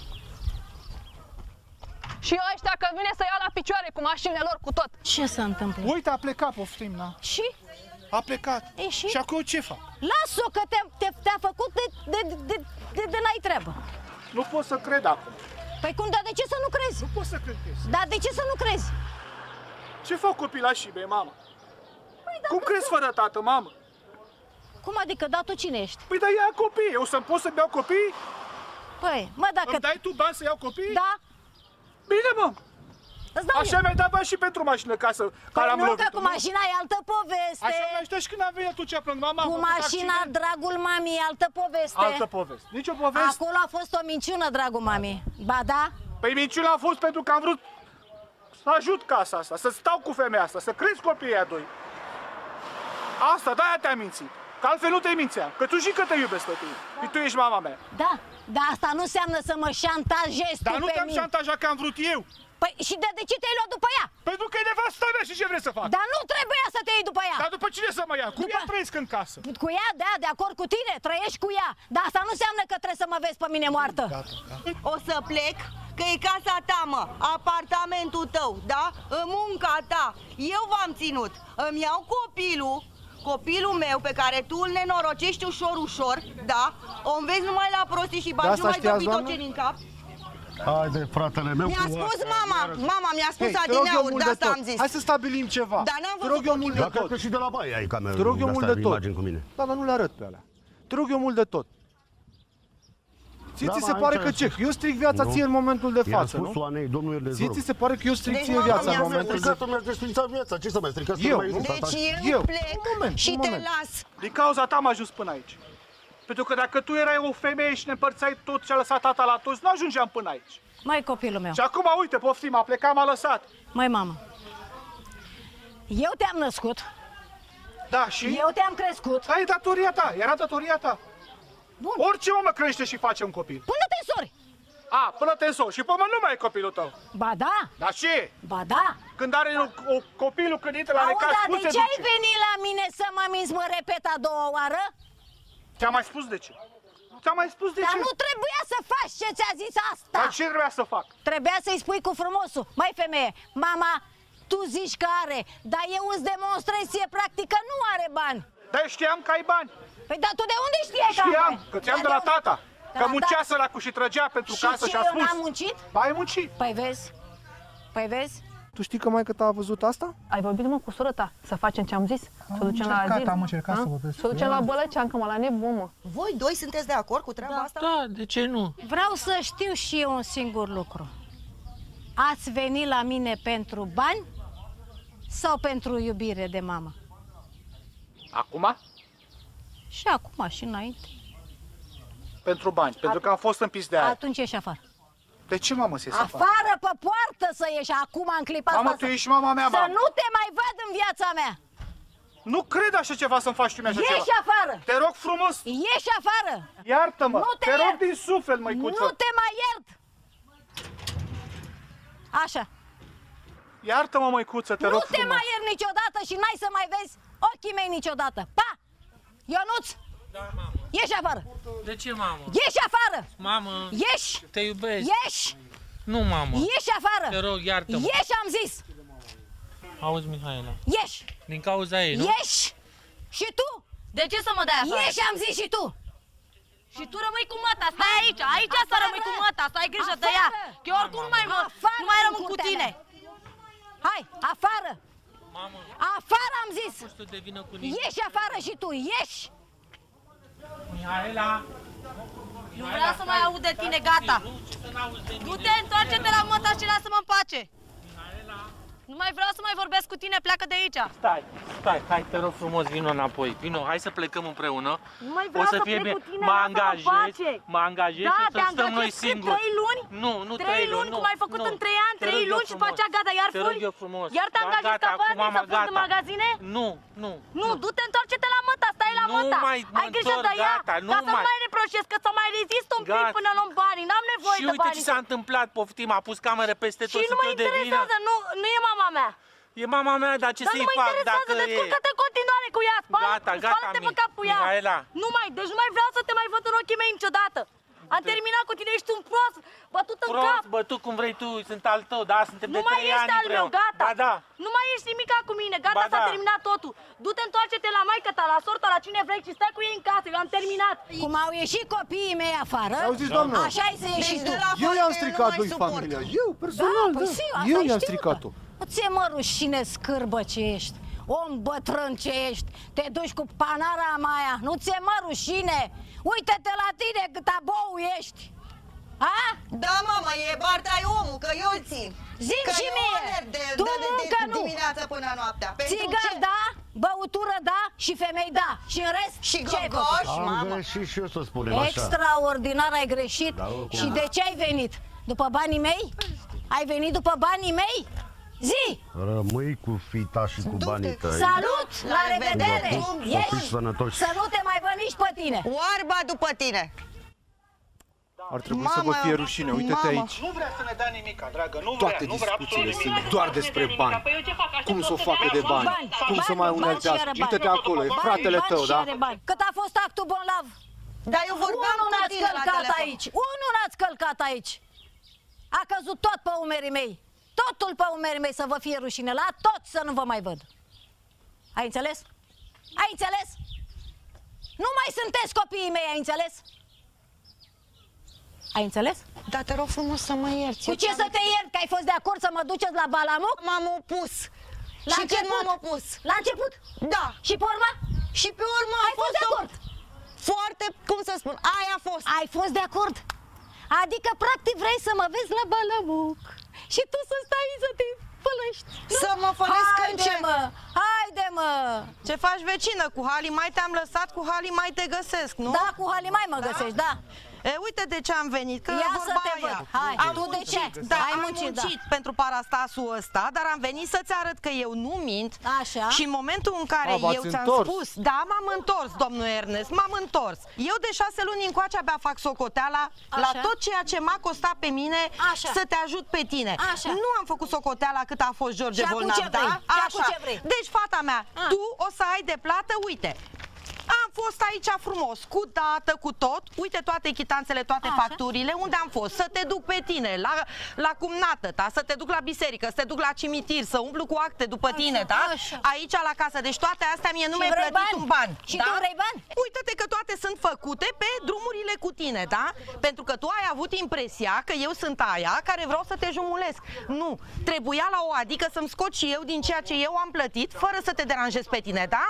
Și eu ăștia că vine să ia la picioare cu mașinile lor, cu tot. Ce se întâmplă? Uite, a plecat, poftim, na. Și? A plecat. E, și? Și acum ce fac? Las-o că te-a te, te făcut de, de, de, de, de n-ai treabă. Nu pot să cred acum. Păi cum, dar de ce să nu crezi? Nu pot să cred. Dar de ce să nu crezi? Ce fac copilașii mei, mamă? Păi, cum crezi fără tată, mamă? Cum adică, da, tu cine ești? Păi, dar ia copii, eu să-mi pot să-mi iau copii? Păi, mă, dacă... Îmi dai tu bani să iau copii? Da. Bine, mă. Așa eu. mi-ai dat bani și pentru mașină, ca să... Păi nu, că cu mașina e altă poveste. Așa mi-ai dat și când am venit atunci plâng, mama. Cu mașina, dragul mami, e altă poveste. Altă poveste. Nici o poveste. Acolo a fost o minciună, dragul mami. Ba da? Păi minciuna a fost pentru că am vrut să ajut casa asta, să stau cu femeia asta, să cresc copiii aia doi. Asta, de-aia te-am mințit. Că altfel nu te mințeam. Că tu și că te iubesc pe tine. Și tu ești mama mea. Da, dar asta nu înseamnă să mă șantajezi tu pe mine. Dar nu te-am șantajat că am vrut eu. Păi și de, de ce te-ai luat după ea? Pentru că e nevasta mea și ce vrei să fac? Dar nu trebuia să te iei după ea. Dar după cine să mă ia? Cu după... ea trăiesc în casă. Cu ea, da, de acord cu tine, trăiești cu ea. Dar asta nu înseamnă că trebuie să mă vezi pe mine moartă. Gata, gata. O să plec, că e casa ta, mă, apartamentul tău, da? Munca ta. Eu v-am ținut. Îmi iau copilul, copilul meu pe care tu îl nenorocești ușor, ușor, da? O înveți numai la prostii și bagi numai dobitoceni în cap. Haide, fratele meu. Mi-a spus mama, mama mi-a spus Hei, adineauri, de asta am zis. Hai să stabilim ceva. Dar n-am Te rog eu mult de Dar cred tot. că și de la baie ai cameră. Te rog eu mult de tot. Cu mine. Da, dar nu le arăt pe alea. Te rog eu mult de tot. Ție Da, ți se mă, pare aici că ai ce? spus. Eu stric viața Nu. ție în momentul de I-am față, spus nu? Oanei, domnul Ierdeș Ție rău. ți se pare că eu stric Deci ție mama viața în mi-a momentul Stricat de... să mi-aș desfința viața. Ce să mai stricat? Eu. Să mai Deci asta? eu, Eu. plec Un moment, și un te moment. las. Din cauza ta am ajuns până aici. Pentru că dacă tu erai o femeie și ne împărțai tot ce a lăsat tata la toți, nu ajungeam până aici. Mai copilul meu. Și acum, uite, poftim, a plecat, m-a lăsat. Mai mamă. Eu te-am născut. Da, și? Eu te-am crescut. Da, e datoria ta, era datoria ta. Bun. Orice om crește și face un copil. Până te însori. A, până te însori. Și pe mă nu mai e copilul tău. Ba da. Da și? Ba da. Când are o, o copilul când intră la Auzi, necaz, dar nu de se ce ai duce. venit la mine să mă minți, mă repet a doua oară? Ți-am mai spus de ce. Ți-am mai spus de Dar ce. nu trebuia să faci ce ți-a zis asta. Dar ce trebuia să fac? Trebuia să-i spui cu frumosul. Mai femeie, mama, tu zici că are, dar eu îți demonstrez ție practic că nu are bani. Dar eu știam că ai bani. Păi dar tu de unde știai că am Știam, bani? că ți-am Dar de la unde? tata. De Că la muncea tata? săracu și trăgea pentru Și casă ce, și a eu spus. n-am muncit? Ba, ai muncit. Păi vezi? Păi vezi? Tu știi că maică ta a văzut asta? Ai vorbit, mă, cu sora ta să facem ce am zis? Să o ducem la încercat, azil? am încercat Ha? să vorbesc Să o cu ducem ea. la Bălăceancă, mă, la nebun, mă. Voi doi sunteți de acord cu treaba asta? Da, de ce nu? Vreau să știu și eu un singur lucru. Ați venit la mine pentru bani sau pentru iubire de mamă? Acum? Și acum și înainte. Pentru bani, pentru că am fost împins de aia. Atunci ieși afară. De ce, mamă, să ies afară? Afară pe poartă să ieși acum în clipa Mamă, asta. tu ești mama mea, Să mamă. nu te mai văd în viața mea. Nu cred așa ceva să-mi faci tu mie așa ceva. Ieși afară. Te rog frumos. Ieși afară. Iartă-mă. Nu te Te rog iert. din suflet, măicuță. Nu te mai iert. Așa. Iartă-mă, măicuță, te Nu rog te frumos. mai iert niciodată și n-ai să mai vezi ochii mei niciodată. Pa! Ionuț! Da, mamă. Ieși afară! De ce, mamă? Ieși afară! Mamă, Ieși! te iubesc. Ieși! Nu, mamă. Ieși afară! Te rog, iartă-mă. Ieși, am zis! Auzi, Mihaela. Ieși! Din cauza ei, nu? Ieși! Și tu? De ce să mă dai afară? Ieși, am zis și tu! Și tu rămâi cu măta, stai aici, aici să rămâi cu măta, să ai grijă de ea. Că eu oricum nu mai, Afară nu mai din rămân cu curtea tine. mea. Hai, afară! Mamă, Afară, am zis! nu să devină cu nimic. Ieși afară și tu, ieși! Mihaela. Nu vreau să mai aud de tine, gata. Du-te, întoarce-te la măta și lasă-mă în pace. Nu mai vreau să mai vorbesc cu tine, pleacă de aici. Stai, stai, hai, te rog frumos, vino înapoi. Vino, hai să plecăm împreună. Nu mai vreau O să să fie plec bine. cu tine, Mă lasă-mă în angajez, pace. mă angajez Da, și te să stăm noi angajezi cât, singuri. trei luni? Nu, nu Trei trei luni, nu. cum ai făcut nu. în trei ani, Te trei rog eu luni și frumos. după aceea gata, iar Te rog furi? eu frumos. Iar te Da, angajezi gata, ca acum, paznic mă, să fugi în gata. magazine? Nu, nu. Nu, du-te, întoarce-te la măta, stai la Nu măta. mai mă Ai grijă întorc, de ea, gata, nu ca să nu mai. mai reproșezi, că să mai rezist un pic Gata. până luăm banii. N-am nevoie Și de uite bani. ce s-a întâmplat, poftim, a pus camere peste tot, Și nu sunt mă eu de vină. interesează, nu, nu e mama mea. E mama mea, dar ce Dar să-i nu mă fac interesează, dacă e... descurcă-te în continuare cu ea, spală, Gata, gata, spală-te pe Mi- cap cu ea. Mihaela. Nu mai, deci nu mai vreau să te mai văd în ochii mei niciodată. Am terminat cu tine, ești un prost, bătut în cap. Prost, bătut cum vrei tu, sunt al tău, da, suntem Nu de mai trei ești ani al meu, împreună. gata. Ba da. Nu mai ești nimica cu mine, gata, Ba s-a da. terminat totul. Du-te, întoarce-te la maică ta, la sorta, la cine vrei și stai cu ei în casă, eu am terminat. Cum au ieșit copiii mei afară, Auziți, doamnă? așa ai să ieși și tu. Eu i-am stricat lui familia. Eu, personal, păi da. și, asta Eu ai i-am știut. stricat-o. Nu ți-e mă rușine, scârbă ce ești, om bătrân ce ești, te duci cu panara aia, nu ți-e mă rușine? Uite-te la tine cât abou ești. A? Da, mama, e Barta, e omul, că eu îl țin. Zi-mi Că și e mie, oner de, tu de, de, muncă de nu. dimineața până noaptea. Pentru Țigări ce? da, băutură da și femei da. Și în rest, Și ce ai gogoși, făcut? Am greșit și eu să spunem așa. Extraordinar ai greșit. Da, oricum. Și de ce ai venit? După banii mei? Ai venit după banii mei? Zi! Rămâi cu fita și cu banii tăi. Salut! La revedere! Copii Ieși! sănătoși. Să nu te mai văd nici pe tine! Oarba după tine. Ar trebui Mamă, să vă fie rușine, uite-te mamă. aici. Nu vrea să ne dea nimica, dragă, nu vrea, Toate nu vrea absolut discuțiile nimic. sunt doar despre bani. Cum să o facă de bani, cum să mai uneltească. Uite-te acolo, e fratele tău, da? Cât a fost actul bolnav? Dar eu vorbeam Unul cu n-ați tine la călcat telefon. aici! Unul n-ați călcat aici! A căzut tot pe umerii mei! Totul pe umerii mei să vă fie rușine, la toți să nu vă mai văd! Ai înțeles? Ai înțeles? Nu mai sunteți copiii mei, ai înțeles? Ai înțeles? Da, te rog frumos să mă ierți. Cu ce să te iert? Că ai fost de acord să mă duceți la Balamuc? M-am opus. La și început? când m-am opus? La început? Da. Și pe urmă? Și pe urmă ai fost de acord? Foarte, cum să spun, aia a fost. Ai fost de acord? Adică, practic, vrei să mă vezi la Balamuc și tu să stai să te fălăști. Să mă fălesc în ce? mă! Haide, mă! Ce faci, vecină? Cu Hali mai te-am lăsat, cu Hali mai te găsesc, nu? Da, cu Hali mai mă da? găsești, da. E, uite de ce am venit, că Ia vorba să te aia. văd. Hai, am tu muncit, de ce? Da, Ai am muncit, muncit da. pentru parastasul ăsta, dar am venit să-ți arăt că eu nu mint. Așa. Și în momentul în care A, eu ți-am întors. spus, da, m-am întors, domnul Ernest, m-am întors. Eu de șase luni încoace abia fac socoteala Așa. la tot ceea ce m-a costat pe mine Așa. să te ajut pe tine. Așa. Nu am făcut socoteala cât a fost George Și acum Bolnav, ce vrei? da? Și acum Așa. ce vrei? Deci, fata mea, A. tu o să ai de plată, uite. Am fost aici frumos, cu dată, cu tot. Uite toate chitanțele, toate Așa. facturile. Unde am fost? Să te duc pe tine, la, la cumnată ta, să te duc la biserică, să te duc la cimitir, să umplu cu acte după Așa, tine, da? așa. Aici la casă. Deci toate astea mie nu Și mi-ai vrei plătit bani? un ban. Și da? tu vrei bani? Uită-te că toate sunt făcute pe drumurile cu tine, da? Pentru că tu ai avut impresia că eu sunt aia care vreau să te jumulesc. Nu, trebuia la o adică să-mi scot și eu din ceea ce eu am plătit, fără să te deranjez pe tine, da?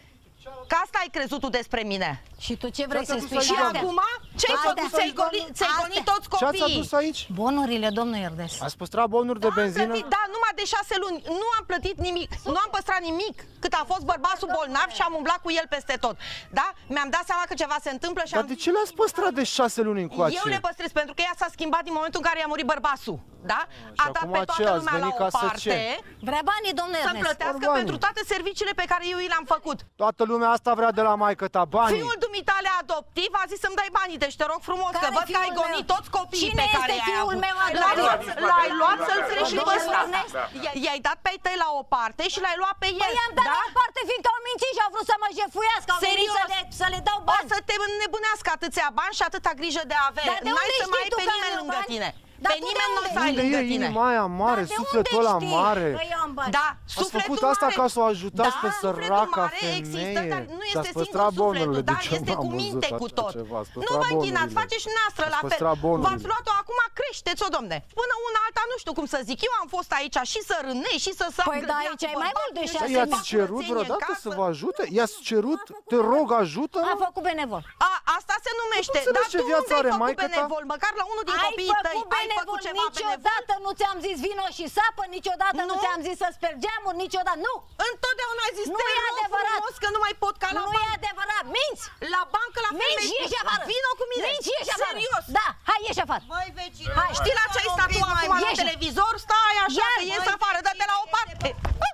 Că asta ai crezut tu despre mine. Și tu ce vrei Ce-ați să adus spui? aici, Și acum? Ce-ai făcut? Ți-ai gonit, ți-ai gonit toți Ce ați copiii? adus aici? Bonurile, domnul Ierdes. Ați păstrat bonuri de Am benzină? plătit, da, numai de șase luni. Nu am plătit nimic, nu am păstrat nimic. Cât a fost bărbatul bolnav și am umblat cu el peste tot. Da? Mi-am dat seama că ceva se întâmplă și Dar am... de ce le-ați păstrat de șase luni încoace? Eu le păstrez pentru că ea s-a schimbat din momentul în care i-a murit bărbasul. Da? A dat acum pe ce, toată ați lumea la venit o ca să parte. ce? Vrea banii, domnul Să-mi Ernest. plătească Banii. pentru toate serviciile pe care eu i le-am făcut. Toată lumea asta vrea de la maică ta banii. Fiul dumitale adoptiv a zis să-mi dai banii, deci te rog frumos, Care că văd că ai fiul gonit meu? toți copiii Cine pe care este i-ai fiul avut. meu L-ai luat, adoptiv? l-ai luat să-l crești și pe Domnul ăsta. Ernest? I-ai dat pe ai tăi la o parte și l-ai luat pe el. Păi i-am dat da? la o parte, fiindcă au mințit și au vrut să mă jefuiască. Au venit Serios? să le, să le dau O bani. să te nebunească atâția bani și atâta grijă de avere. Dar de N-ai unde să mai ai știi tu pe că nimeni am lângă bani? tine. Dar Pe tu de nimeni nu o unde să ai Unde lângă e tine. inima aia mare, Dar de sufletul unde ăla știi mare? că eu am bani? Da, Ați sufletul făcut asta mare. ca să o ajutați Da, pe sufletul săraca mare există, dar femeie. nu Și este ați păstrat singur bonurile. sufletul, De dar ce este n-am cu văzut minte, cu așa tot. ceva? Ați Nu păstrat vă închinați, bonurile. faceți și noastră Ați la fel. păstrat bonurile. V-ați luat-o acum, creșteți-o, domne. Până una alta, nu știu cum să zic. Eu am fost aici și să rânei și să Păi da, aici ai mai mult de șase Dar i-ați cerut vreodată să vă ajute? I-ați cerut? Te rog, ajută? A făcut benevol. A, asta se numește. Nu înțelegi Dar ce tu viață unde are ai făcut maică ta? benevol? Măcar la unul din Ai copiii tăi făcut ai benevol, făcut ceva benevol? niciodată nu ți-am zis vino și sapă, niciodată nu, Nu? ți-am zis să spergi geamuri, niciodată, nu! Întotdeauna ai zis, Nu te e rog adevărat. frumos că nu mai pot ca la Nu bancă. e adevărat, minți! La bancă, la fel Minți mi-ai și spus. ieși afară! Vino cu mine. Minți și ieși afară! Serios. Da, hai ieși afară! Băi, vecine, Hai, știi la ce ai stat tu acum la ieși. televizor? Stai așa, Iar, că ies băi, afară, dă-te la o parte.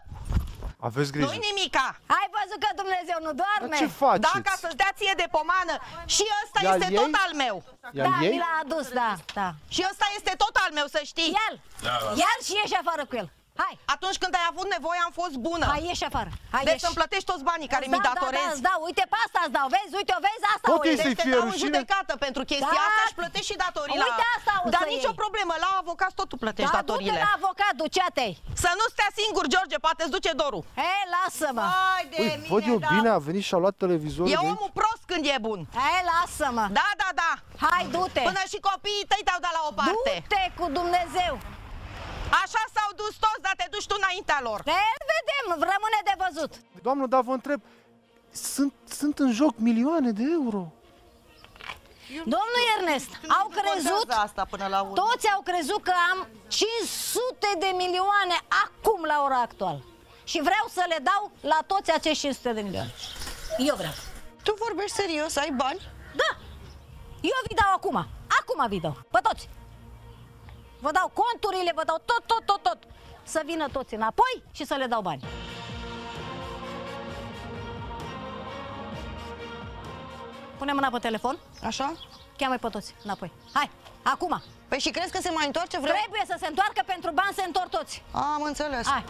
Aveți grijă. Nu-i nimica. Ai văzut că Dumnezeu nu doarme? Dar ce faceți? Da, ca să-ți dea ție de pomană. Și ăsta Ia-l este iei? tot al meu. Ia-l Da, iei? mi l-a adus, da, da. Și ăsta este tot al meu, să știi. Ia-l! Ia-l și ieși afară cu el. Hai! Atunci când ai avut nevoie am fost bună. Hai, ieși afară. Hai, Deci ieși. să-mi plătești toți banii care Îți mi dau, da, da, datorezi. îți dau, uite pe asta îți dau, vezi, uite, o vezi, asta Tot o ei iei. să-i Deci te fie dau în rușine. judecată pentru chestia Da. asta și plătești și datorii la... Uite, asta o Dar să nicio iei. problemă, la avocat tot tu plătești Da, datoriile. du-te la avocat, ducea-te-i. Să nu stea singur, George, poate îți duce dorul. He, lasă-mă. Păi, văd eu bine, a venit și a luat televizorul E de aici. omul prost când e bun. He, lasă-mă. Da, da, da. Hai, du-te. Până și copiii tăi te-au dat la o parte. Du-te cu Dumnezeu. Așa s-au dus toți, dar te duci tu înaintea lor. Te vedem, rămâne de văzut. Doamnă, dar vă întreb, sunt, sunt în joc milioane de euro. Domnul Ernest, au crezut, asta până la urmă. toți au crezut că am cinci sute de milioane acum la ora actuală. Și vreau să le dau la toți acești cinci sute de milioane. Eu vreau. Tu vorbești serios, ai bani? Da. Eu vi dau acum. Acum vi dau. Pe toți. Vă dau conturile, vă dau tot, tot, tot, tot. Să vină toți înapoi și să le dau bani. Pune mâna pe telefon. Așa? Cheamă-i pe toți înapoi. Hai, acum. Păi și crezi că se mai întoarce vreo... Trebuie să se întoarcă, pentru bani se întorc toți. Am înțeles. Hai.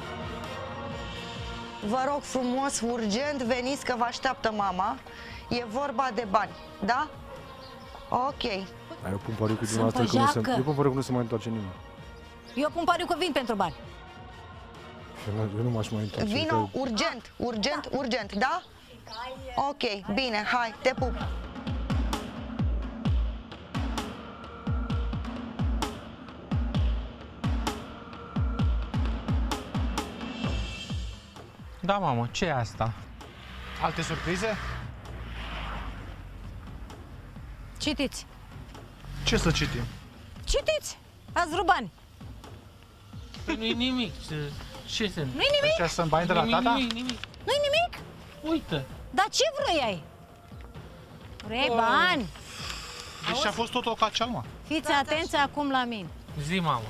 Vă rog frumos, urgent, veniți că vă așteaptă mama. E vorba de bani, da? Ok. Dar eu pun pariu cu Sunt dumneavoastră că nu se, păjacă. eu pun pariu că nu se mai întoarce nimeni. Eu pun pariu că vin pentru bani. Eu nu, eu nu m-aș mai întoarce. Vino că- urgent, urgent, urgent, da? Ok, bine, hai, te pup. Da, mamă, ce e asta? Alte surprize? Citiți. Ce să citim? Citiți! Ați vrut bani. Păi nu-i nimic. Ce sunt? Nu-i nimic? Deci sunt bani de la tata? Nimic, nimic. Nu-i nimic? Uite. Dar ce vroiai? Vrei oh. bani? Deci a fost tot o cacealma. Fiți atenți acum la mine. Zi, mamă.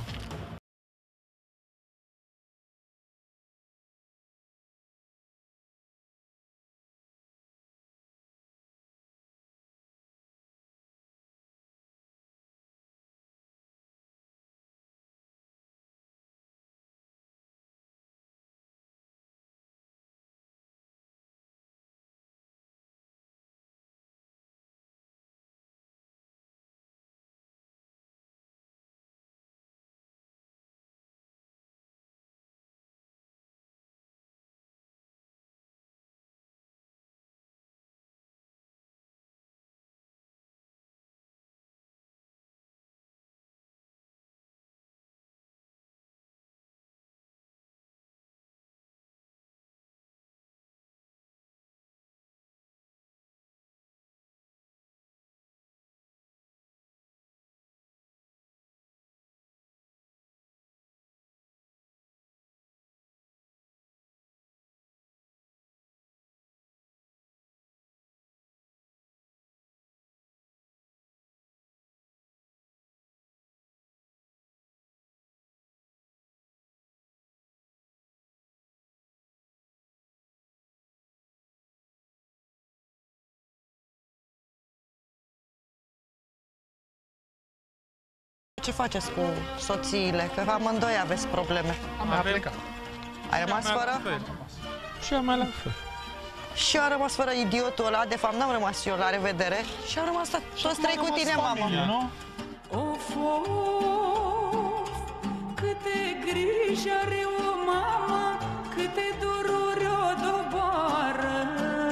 Ce faceți cu soțiile? Că amândoi aveți probleme. Am plecat. Ai rămas fără? Și eu mai la fel. Și eu am rămas fără idiotul ăla, de fapt n-am rămas eu, la revedere. Și am rămas toți trei cu tine, mamă. Nu? Of, of, câte griji are o mamă, câte dururi o doboară.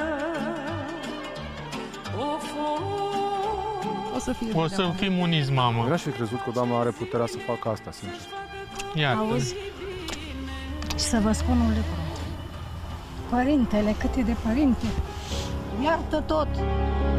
Of, of. O să fie O să fim uniți, mamă. Nu aș fi crezut că doamna are puterea să facă asta, sincer. Iată. Auzi? Și să vă spun un lucru. Părintele, cât e de părinte, iartă tot.